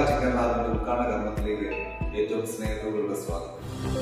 Chicken ലാബിന്റെ ഉദ്ഘാടന കർമ്മത്തിലേക്ക് ഏറ്റവും സ്നേഹത്തോടുള്ള സ്വാഗതം.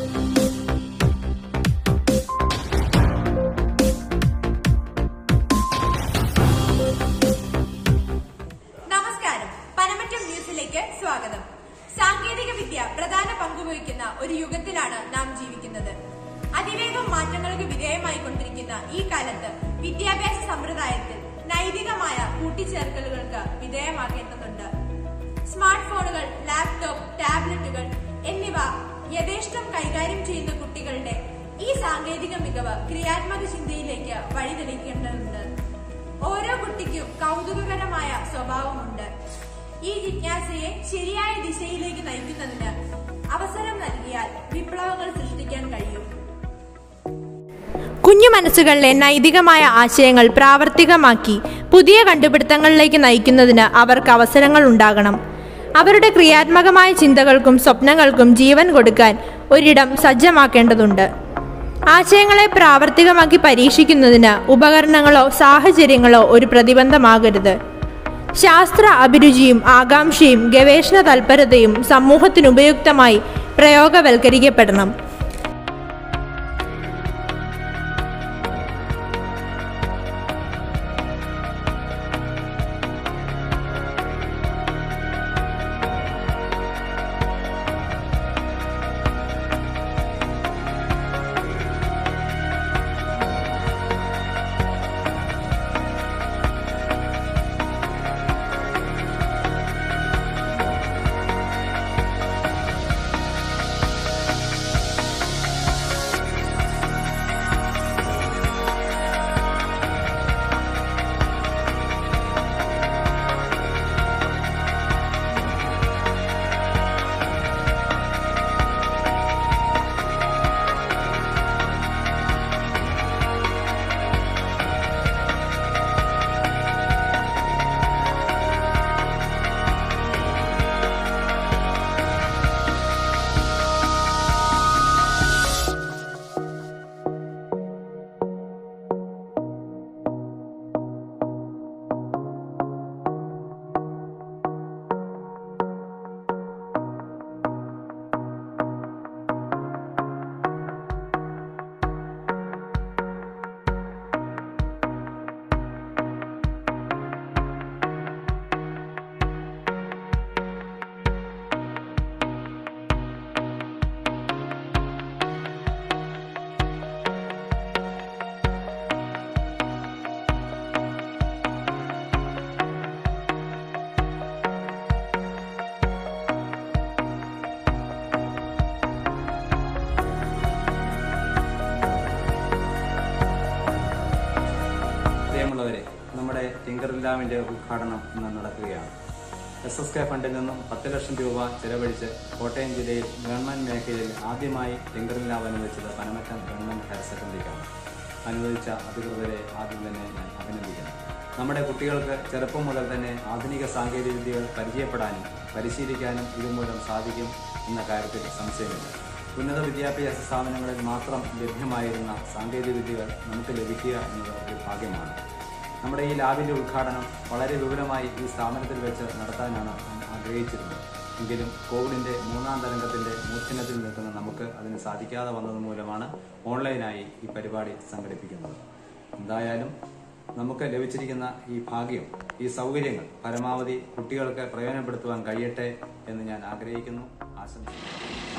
നമസ്കാരം, പനമറ്റം ന്യൂസിലേക്ക് സ്വാഗതം. സാങ്കേതിക വിദ്യ പ്രധാന പങ്കുവഹിക്കുന്ന ഒരു യുഗത്തിലാണ് നാം ജീവിക്കുന്നത്. അതിവേഗം മാറ്റങ്ങൾക്ക് വിധേയമായിക്കൊണ്ടിരിക്കുന്ന ഈ കാലത്ത് വിദ്യാഭ്യാസ സമ്പ്രദായത്തിൽ നൈതികമായ കൂട്ടിച്ചേർക്കലുകൾക്ക് വിധേയമാകേണ്ടതുണ്ട്. സ്മാർട്ട് ഫോണുകൾ, ലാപ്ടോപ്പ്, ടാബ്ലറ്റുകൾ എന്നിവ യഥേഷ്ടം കൈകാര്യം ചെയ്യുന്ന കുട്ടികളുടെ ഈ സാങ്കേതിക മികവ് ക്രിയാത്മക ചിന്തയിലേക്ക് വഴിതെളിക്കേണ്ടതുണ്ട്. ഓരോ കുട്ടിക്കും കൗതുകകരമായ സ്വഭാവമുണ്ട്. ഈ ജിജ്ഞാസയെ ശരിയായ ദിശയിലേക്ക് നയിക്കുന്നതിന് അവസരം നൽകിയാൽ വിപ്ലവങ്ങൾ സൃഷ്ടിക്കാൻ കഴിയും. കുഞ്ഞു മനസ്സുകളിലെ നൈതികമായ ആശയങ്ങൾ പ്രാവർത്തികമാക്കി പുതിയ കണ്ടുപിടുത്തങ്ങളിലേക്ക് നയിക്കുന്നതിന് അവർക്ക് അവസരങ്ങൾ ഉണ്ടാകണം. അവരുടെ ക്രിയാത്മകമായ ചിന്തകൾക്കും സ്വപ്നങ്ങൾക്കും ജീവൻ കൊടുക്കാൻ ഒരിടം സജ്ജമാക്കേണ്ടതുണ്ട്. ആശയങ്ങളെ പ്രാവർത്തികമാക്കി പരീക്ഷിക്കുന്നതിന് ഉപകരണങ്ങളോ സാഹചര്യങ്ങളോ ഒരു പ്രതിബന്ധമാകരുത്. ശാസ്ത്ര അഭിരുചിയും ആകാംക്ഷയും ഗവേഷണ തൽപരതയും സമൂഹത്തിനുപയുക്തമായി പ്രയോഗവൽക്കരിക്കപ്പെടണം. നമ്മുടെ ടിങ്കറിംഗ് ലാബിന്റെ ഉദ്ഘാടനം ഇന്ന് നടക്കുകയാണ്. SSK ഫണ്ടിൽ നിന്നും 10 ലക്ഷം രൂപ ചെലവഴിച്ച് കോട്ടയം ജില്ലയിൽ ഗവൺമെന്റ് മേഖലയിൽ ആദ്യമായി ടിങ്കറിംഗ് ലാബ് അനുവദിച്ചത് പനമറ്റം ഗവൺമെന്റ് ഹയർ സെക്കൻഡറിക്കാണ്. അനുവദിച്ച അധികൃതരെ ആദ്യം തന്നെ ഞാൻ അഭിനന്ദിക്കുന്നു. നമ്മുടെ കുട്ടികൾക്ക് ചെറുപ്പം മുതൽ തന്നെ ആധുനിക സാങ്കേതിക വിദ്യകൾ പരിചയപ്പെടാനും പരിശീലിക്കാനും ഇതുമൂലം സാധിക്കും എന്ന കാര്യത്തിൽ സംശയമില്ല. ഉന്നത വിദ്യാഭ്യാസ സ്ഥാപനങ്ങളിൽ മാത്രം ലഭ്യമായിരുന്ന സാങ്കേതിക വിദ്യകൾ നമുക്ക് ലഭിക്കുക എന്നത് ഒരു ഭാഗ്യമാണ്. നമ്മുടെ ഈ ലാബിൻ്റെ ഉദ്ഘാടനം വളരെ വിപുലമായി ഈ സ്ഥാപനത്തിൽ വെച്ച് നടത്താനാണ് ആഗ്രഹിച്ചിരുന്നത്. എങ്കിലും കോവിഡിൻ്റെ 3ാം തരംഗത്തിൻ്റെ മൂർച്ഛനത്തിൽ നിൽക്കുന്ന നമുക്ക് അതിന് സാധിക്കാതെ വന്നത് മൂലമാണ് ഓൺലൈനായി ഈ പരിപാടി സംഘടിപ്പിക്കുന്നത്. എന്തായാലും നമുക്ക് ലഭിച്ചിരിക്കുന്ന ഈ ഭാഗ്യം, ഈ സൗകര്യങ്ങൾ പരമാവധി കുട്ടികൾക്ക് പ്രയോജനപ്പെടുത്തുവാൻ കഴിയട്ടെ എന്ന് ഞാൻ ആഗ്രഹിക്കുന്നു, ആശംസിക്കുന്നു.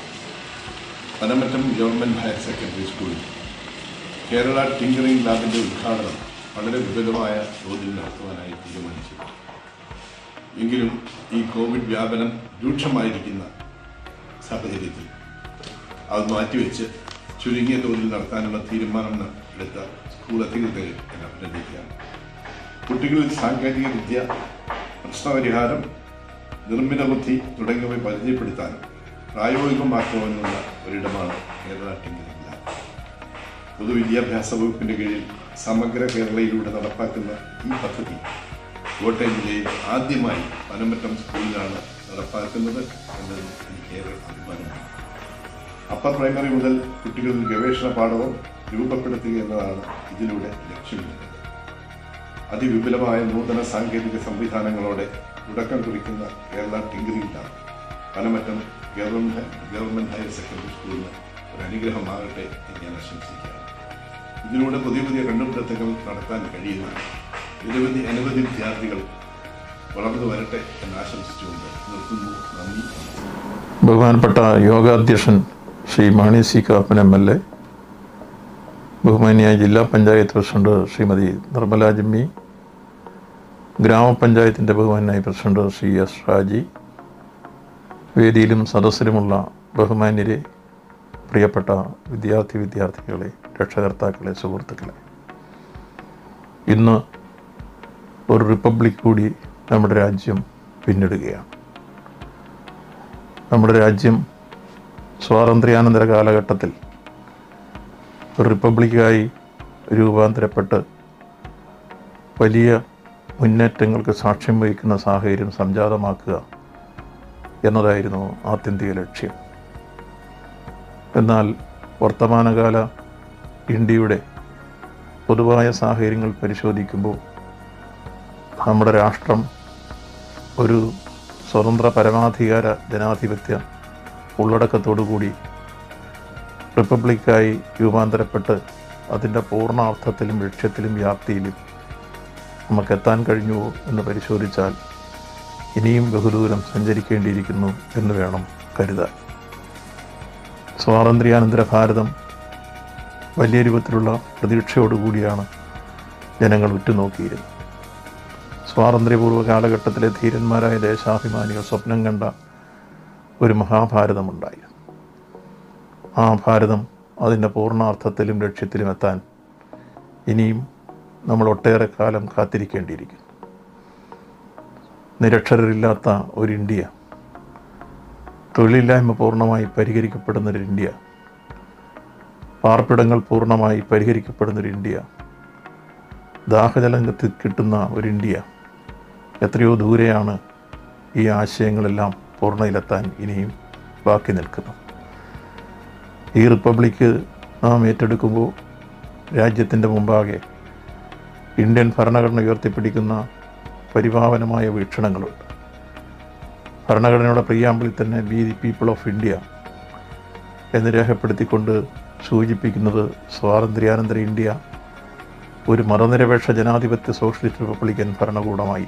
പനമറ്റം ഗവൺമെന്റ് ഹയർ സെക്കൻഡറി സ്കൂളിൽ കേരള ടിങ്കറിംഗ് ലാബിന്റെ ഉദ്ഘാടനം വളരെ വിപുലമായ തോതിൽ നടത്തുവാനായി തീരുമാനിച്ചു. എങ്കിലും ഈ കോവിഡ് വ്യാപനം രൂക്ഷമായിരിക്കുന്ന സാഹചര്യത്തിൽ അത് മാറ്റിവെച്ച് ചുരുങ്ങിയ തോതിൽ നടത്താനുള്ള തീരുമാനം എടുത്ത സ്കൂൾ അധികൃതരെ ഞാൻ അഭിനന്ദിക്കുകയാണ്. കുട്ടികളിൽ സാങ്കേതിക വിദ്യ, പ്രശ്നപരിഹാരം, നിർമ്മിത ബുദ്ധി തുടങ്ങിയവ പരിചയപ്പെടുത്താനും പ്രായോഗികമാക്കുവാനുള്ള ഒരിടമാണ് കേരള ടിങ്കറിംഗ് ലാബ്. പൊതുവിദ്യാഭ്യാസ വകുപ്പിന്റെ കീഴിൽ സമഗ്ര കേരളയിലൂടെ നടപ്പാക്കുന്ന ഈ പദ്ധതി കോട്ടയം ജില്ലയിൽ ആദ്യമായി പനമറ്റം സ്കൂളിലാണ് നടപ്പാക്കുന്നത് എന്നതിൽ എനിക്കേറെ അഭിമാനമാണ്. അപ്പർ പ്രൈമറി മുതൽ കുട്ടികളിൽ ഗവേഷണ പാഠവും രൂപപ്പെടുത്തുക എന്നതാണ് ഇതിലൂടെ ലക്ഷ്യമിടുന്നത്. അതിവിപുലമായ നൂതന സാങ്കേതിക സംവിധാനങ്ങളോടെ തുടക്കം കുറിക്കുന്ന Kerala tinkering lab Panamattam government higher secondary സ്കൂളിന് ഒരു അനുഗ്രഹമാകട്ടെ എന്ന് ഞാൻ ആശംസിക്കുകയാണ്. ഇതിലൂടെ പുതിയ പുതിയ കണ്ടുപിടുത്തങ്ങൾ നടത്താൻ കഴിയുന്ന അനവധി വിദ്യാർത്ഥികൾ വളർന്നു വരട്ടെ എന്ന് ആശംസിച്ചുകൊണ്ട് നിർത്തുന്നു. നന്ദി. ബഹുമാനപ്പെട്ട യോഗാധ്യക്ഷൻ ശ്രീ മാണി സി കാപ്പൻ MLA, ബഹുമാനിയായ ജില്ലാ പഞ്ചായത്ത് പ്രസിഡന്റ് ശ്രീമതി നിർമ്മല ജിമ്മി, ഗ്രാമപഞ്ചായത്തിൻ്റെ ബഹുമാനായ പ്രസിഡന്റ് ശ്രീ S ഷാജി, വേദിയിലും സദസ്സിലുമുള്ള ബഹുമാന്യരെ, പ്രിയപ്പെട്ട വിദ്യാർത്ഥികളെ, രക്ഷകർത്താക്കളെ, സുഹൃത്തുക്കളെ, ഇന്ന് ഒരു റിപ്പബ്ലിക് കൂടി നമ്മുടെ രാജ്യം പിന്നിടുകയാണ്. നമ്മുടെ രാജ്യം സ്വാതന്ത്ര്യാനന്തര കാലഘട്ടത്തിൽ ഒരു റിപ്പബ്ലിക്കായി രൂപാന്തരപ്പെട്ട് വലിയ മുന്നേറ്റങ്ങൾക്ക് സാക്ഷ്യം വഹിക്കുന്ന സാഹചര്യം സംജാതമാക്കുക എന്നതായിരുന്നു ആത്യന്തിക ലക്ഷ്യം. എന്നാൽ വർത്തമാനകാല ഇന്ത്യയുടെ പൊതുവായ സാഹചര്യങ്ങൾ പരിശോധിക്കുമ്പോൾ നമ്മുടെ രാഷ്ട്രം ഒരു സ്വതന്ത്ര പരമാധികാര ജനാധിപത്യ ഉള്ളടക്കത്തോടുകൂടി റിപ്പബ്ലിക്കായി രൂപാന്തരപ്പെട്ട് അതിൻ്റെ പൂർണ്ണ അർത്ഥത്തിലും ലക്ഷ്യത്തിലും വ്യാപ്തിയിലും നമുക്കെത്താൻ കഴിഞ്ഞുവോ എന്ന് പരിശോധിച്ചാൽ ഇനിയും ബഹുദൂരം സഞ്ചരിക്കേണ്ടിയിരിക്കുന്നു എന്ന് വേണം കരുതാൻ. സ്വാതന്ത്ര്യാനന്തര ഭാരതം വലിയ രൂപത്തിലുള്ള പ്രതീക്ഷയോടുകൂടിയാണ് ജനങ്ങൾ ഉറ്റുനോക്കിയിരുന്നത്. സ്വാതന്ത്ര്യപൂർവ്വ കാലഘട്ടത്തിലെ ധീരന്മാരായ ദേശാഭിമാനികൾ സ്വപ്നം കണ്ട ഒരു മഹാഭാരതമുണ്ടായിരുന്നു. ആ ഭാരതം അതിൻ്റെ പൂർണ്ണാർത്ഥത്തിലും ലക്ഷ്യത്തിലും എത്താൻ ഇനിയും നമ്മൾ ഒട്ടേറെ കാലം കാത്തിരിക്കേണ്ടിയിരിക്കുന്നു. നിരക്ഷരരില്ലാത്ത ഒരു ഇന്ത്യ, തൊഴിലില്ലായ്മ പൂർണ്ണമായി പരിഹരിക്കപ്പെടുന്നൊരു ഇന്ത്യ, പാർപ്പിടങ്ങൾ പൂർണ്ണമായി പരിഹരിക്കപ്പെടുന്നൊരു ഇന്ത്യ, ദാഹജലം കിട്ടുന്ന ഒരു ഇന്ത്യ, എത്രയോ ദൂരെയാണ് ഈ ആശയങ്ങളെല്ലാം പൂർണ്ണയിലെത്താൻ ഇനിയും ബാക്കി നിൽക്കുന്നത്. ഈ റിപ്പബ്ലിക്ക് നാം ഏറ്റെടുക്കുമ്പോൾ രാജ്യത്തിൻ്റെ മുമ്പാകെ ഇന്ത്യൻ ഭരണഘടന ഉയർത്തിപ്പിടിക്കുന്ന പരിപാവനമായ വീക്ഷണങ്ങളുണ്ട്. ഭരണഘടനയുടെ പ്രിയാമ്പിളിൽ തന്നെ we the people of India എന്ന് രേഖപ്പെടുത്തിക്കൊണ്ട് സൂചിപ്പിക്കുന്നത് സ്വാതന്ത്ര്യാനന്തര ഇന്ത്യ ഒരു മതനിരപേക്ഷ ജനാധിപത്യ സോഷ്യലിസ്റ്റ് റിപ്പബ്ലിക്കൻ ഭരണകൂടമായി.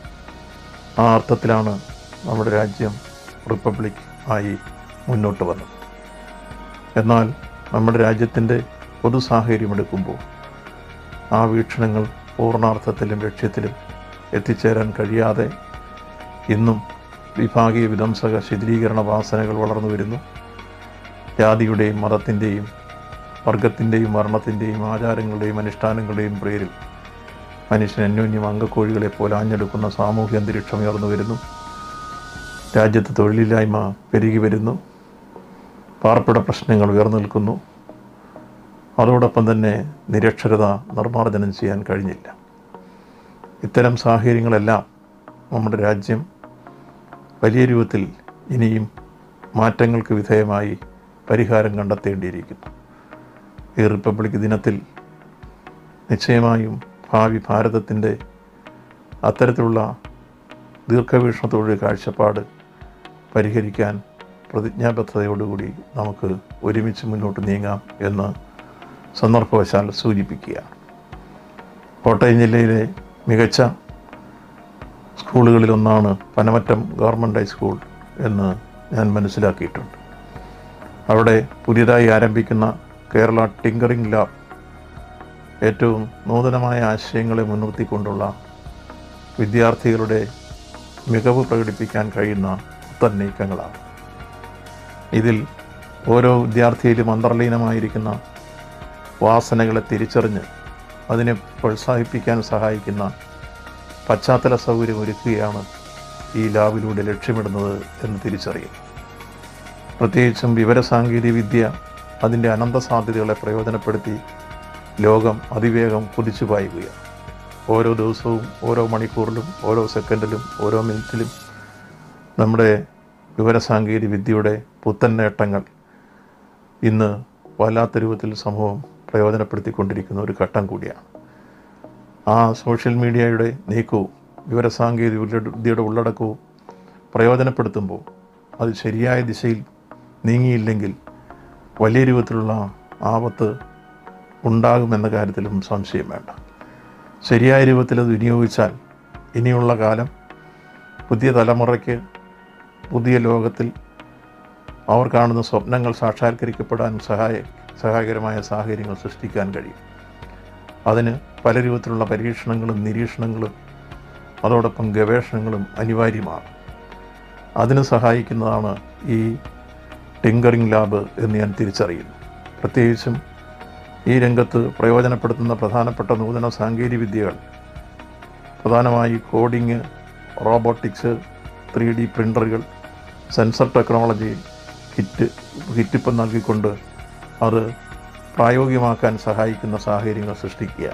ആ അർത്ഥത്തിലാണ് നമ്മുടെ രാജ്യം റിപ്പബ്ലിക് ആയി മുന്നോട്ട് വന്നത്. എന്നാൽ നമ്മുടെ രാജ്യത്തിൻ്റെ പൊതു സാഹചര്യം എടുക്കുമ്പോൾ ആ വീക്ഷണങ്ങൾ പൂർണ്ണാർത്ഥത്തിലും ലക്ഷ്യത്തിലും എത്തിച്ചേരാൻ കഴിയാതെ ഇന്നും വിഭാഗീയ വിധ്വംസക ശിഥിലീകരണ വാസനകൾ വളർന്നു വരുന്നു. ജാതിയുടെയും മതത്തിൻ്റെയും വർഗത്തിൻ്റെയും വർണ്ണത്തിൻ്റെയും ആചാരങ്ങളുടെയും അനുഷ്ഠാനങ്ങളുടെയും പേരിൽ മനുഷ്യൻ അന്യോന്യം അംഗക്കോഴികളെ പോലെ ആഞ്ഞെടുക്കുന്ന സാമൂഹ്യ അന്തരീക്ഷം ഉയർന്നു വരുന്നു. രാജ്യത്ത് തൊഴിലില്ലായ്മ പെരുകി വരുന്നു. പാർപ്പിട പ്രശ്നങ്ങൾ ഉയർന്നു നിൽക്കുന്നു. അതോടൊപ്പം തന്നെ നിരക്ഷരത നിർമ്മാർജ്ജനം ചെയ്യാൻ കഴിഞ്ഞില്ല. ഇത്തരം സാഹചര്യങ്ങളെല്ലാം നമ്മുടെ രാജ്യം വലിയ രൂപത്തിൽ ഇനിയും മാറ്റങ്ങൾക്ക് വിധേയമായി പരിഹാരം കണ്ടെത്തേണ്ടിയിരിക്കുന്നു. ഈ റിപ്പബ്ലിക് ദിനത്തിൽ നിശ്ചയമായും ഭാവി ഭാരതത്തിൻ്റെ അത്തരത്തിലുള്ള ദീർഘവീക്ഷണത്തോടെ കാഴ്ചപ്പാട് പരിഹരിക്കാൻ പ്രതിജ്ഞാബദ്ധതയോടുകൂടി നമുക്ക് ഒരുമിച്ച് മുന്നോട്ട് നീങ്ങാം എന്ന് സന്ദർഭവശാൽ സൂചിപ്പിക്കുകയാണ്. കോട്ടയം ജില്ലയിലെ മികച്ച സ്കൂളുകളിലൊന്നാണ് പനമറ്റം ഗവൺമെൻറ് ഹൈസ്കൂൾ എന്ന് ഞാൻ മനസ്സിലാക്കിയിട്ടുണ്ട്. അവിടെ പുതിയതായി ആരംഭിക്കുന്ന കേരള ടിങ്കറിംഗ് ലാബ് ഏറ്റവും നൂതനമായ ആശയങ്ങളെ മുൻനിർത്തിക്കൊണ്ടുള്ള വിദ്യാർത്ഥികളുടെ മികവ് പ്രകടിപ്പിക്കാൻ കഴിയുന്ന പുത്തൻ നീക്കങ്ങളാണ്. ഇതിൽ ഓരോ വിദ്യാർത്ഥിയിലും അന്തർലീനമായിരിക്കുന്ന വാസനകളെ തിരിച്ചറിഞ്ഞ് അതിനെ പ്രോത്സാഹിപ്പിക്കാൻ സഹായിക്കുന്ന പശ്ചാത്തല സൗകര്യം ഒരുക്കുകയാണ് ഈ ലാബിലൂടെ ലക്ഷ്യമിടുന്നത് എന്ന് തിരിച്ചറിയും. പ്രത്യേകിച്ചും വിവരസാങ്കേതിക വിദ്യ അതിൻ്റെ അനന്ത സാധ്യതകളെ പ്രയോജനപ്പെടുത്തി ലോകം അതിവേഗം കുതിച്ചു പായുകയാണ്. ഓരോ ദിവസവും ഓരോ മണിക്കൂറിലും ഓരോ സെക്കൻഡിലും ഓരോ മിനിറ്റിലും നമ്മുടെ വിവരസാങ്കേതിക വിദ്യയുടെ പുത്തൻ നേട്ടങ്ങൾ ഇന്ന് വല്ലാത്ത രൂപത്തിൽ സമൂഹം പ്രയോജനപ്പെടുത്തിക്കൊണ്ടിരിക്കുന്ന ഒരു ഘട്ടം കൂടിയാണ്. ആ സോഷ്യൽ മീഡിയയുടെ നീക്കവും വിവരസാങ്കേതിക വിദ്യയുടെ ഉള്ളടക്കവും പ്രയോജനപ്പെടുത്തുമ്പോൾ അത് ശരിയായ ദിശയിൽ നീങ്ങിയില്ലെങ്കിൽ വലിയ രൂപത്തിലുള്ള ആപത്ത് ഉണ്ടാകുമെന്ന കാര്യത്തിലും സംശയം വേണ്ട. ശരിയായ രൂപത്തിൽ അത് വിനിയോഗിച്ചാൽ ഇനിയുള്ള കാലം പുതിയ തലമുറയ്ക്ക് പുതിയ ലോകത്തിൽ അവർ കാണുന്ന സ്വപ്നങ്ങൾ സാക്ഷാത്കരിക്കപ്പെടാൻ സഹായകരമായ സാഹചര്യങ്ങൾ സൃഷ്ടിക്കാൻ കഴിയും. അതിന് പല രൂപത്തിലുള്ള പരീക്ഷണങ്ങളും നിരീക്ഷണങ്ങളും അതോടൊപ്പം ഗവേഷണങ്ങളും അനിവാര്യമാണ്. അതിന് സഹായിക്കുന്നതാണ് ഈ ടിങ്കറിംഗ് ലാബ് എന്ന് ഞാൻ തിരിച്ചറിയുന്നു. പ്രത്യേകിച്ചും ഈ രംഗത്ത് പ്രയോജനപ്പെടുത്തുന്ന പ്രധാനപ്പെട്ട നൂതന സാങ്കേതിക വിദ്യകൾ, പ്രധാനമായി കോഡിങ്, റോബോട്ടിക്സ്, 3D പ്രിൻ്ററുകൾ, സെൻസർ ടെക്നോളജി കിറ്റിപ്പം നൽകിക്കൊണ്ട് അത് പ്രായോഗികമാക്കാൻ സഹായിക്കുന്ന സാഹചര്യങ്ങൾ സൃഷ്ടിക്കുക.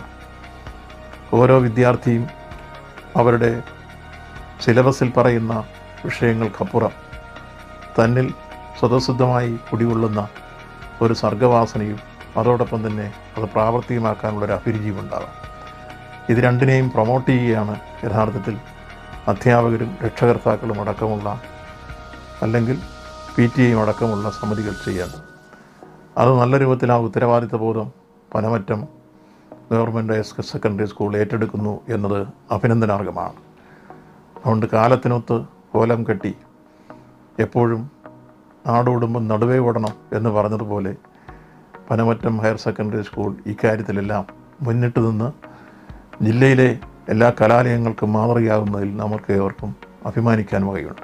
ഓരോ വിദ്യാർത്ഥിയും അവരുടെ സിലബസിൽ പറയുന്ന വിഷയങ്ങൾക്കപ്പുറം തന്നിൽ സ്വതസിദ്ധമായി കുടികൊള്ളുന്ന ഒരു സർഗവാസനയും അതോടൊപ്പം തന്നെ അത് പ്രാവർത്തികമാക്കാനുള്ളൊരു അഭിരുചിയും ഉണ്ടാകും. ഇത് രണ്ടിനെയും പ്രൊമോട്ട് ചെയ്യുകയാണ് യഥാർത്ഥത്തിൽ അധ്യാപകരും രക്ഷകർത്താക്കളും അടക്കമുള്ള, അല്ലെങ്കിൽ PTA അടക്കമുള്ള സമിതികൾ ചെയ്യേണ്ടത്. അത് നല്ല രൂപത്തിൽ ആ ഉത്തരവാദിത്ത ബോധം പനമറ്റം ഗവൺമെൻറ് സെക്കൻഡറി സ്കൂൾ ഏറ്റെടുക്കുന്നു എന്നത് അഭിനന്ദനാർഹമാണ്. അതുകൊണ്ട് കാലത്തിനൊത്ത് കോലം കെട്ടി എപ്പോഴും നാടോടുമ്പം നടുവേ ഓടണം എന്ന് പറഞ്ഞതുപോലെ പനമറ്റം ഹയർ സെക്കൻഡറി സ്കൂൾ ഇക്കാര്യത്തിലെല്ലാം മുന്നിട്ട് നിന്ന് ജില്ലയിലെ എല്ലാ കലാലയങ്ങൾക്കും മാതൃകയാകുന്നതിൽ നമുക്ക് ഏവർക്കും അഭിമാനിക്കാൻ വകയുണ്ട്.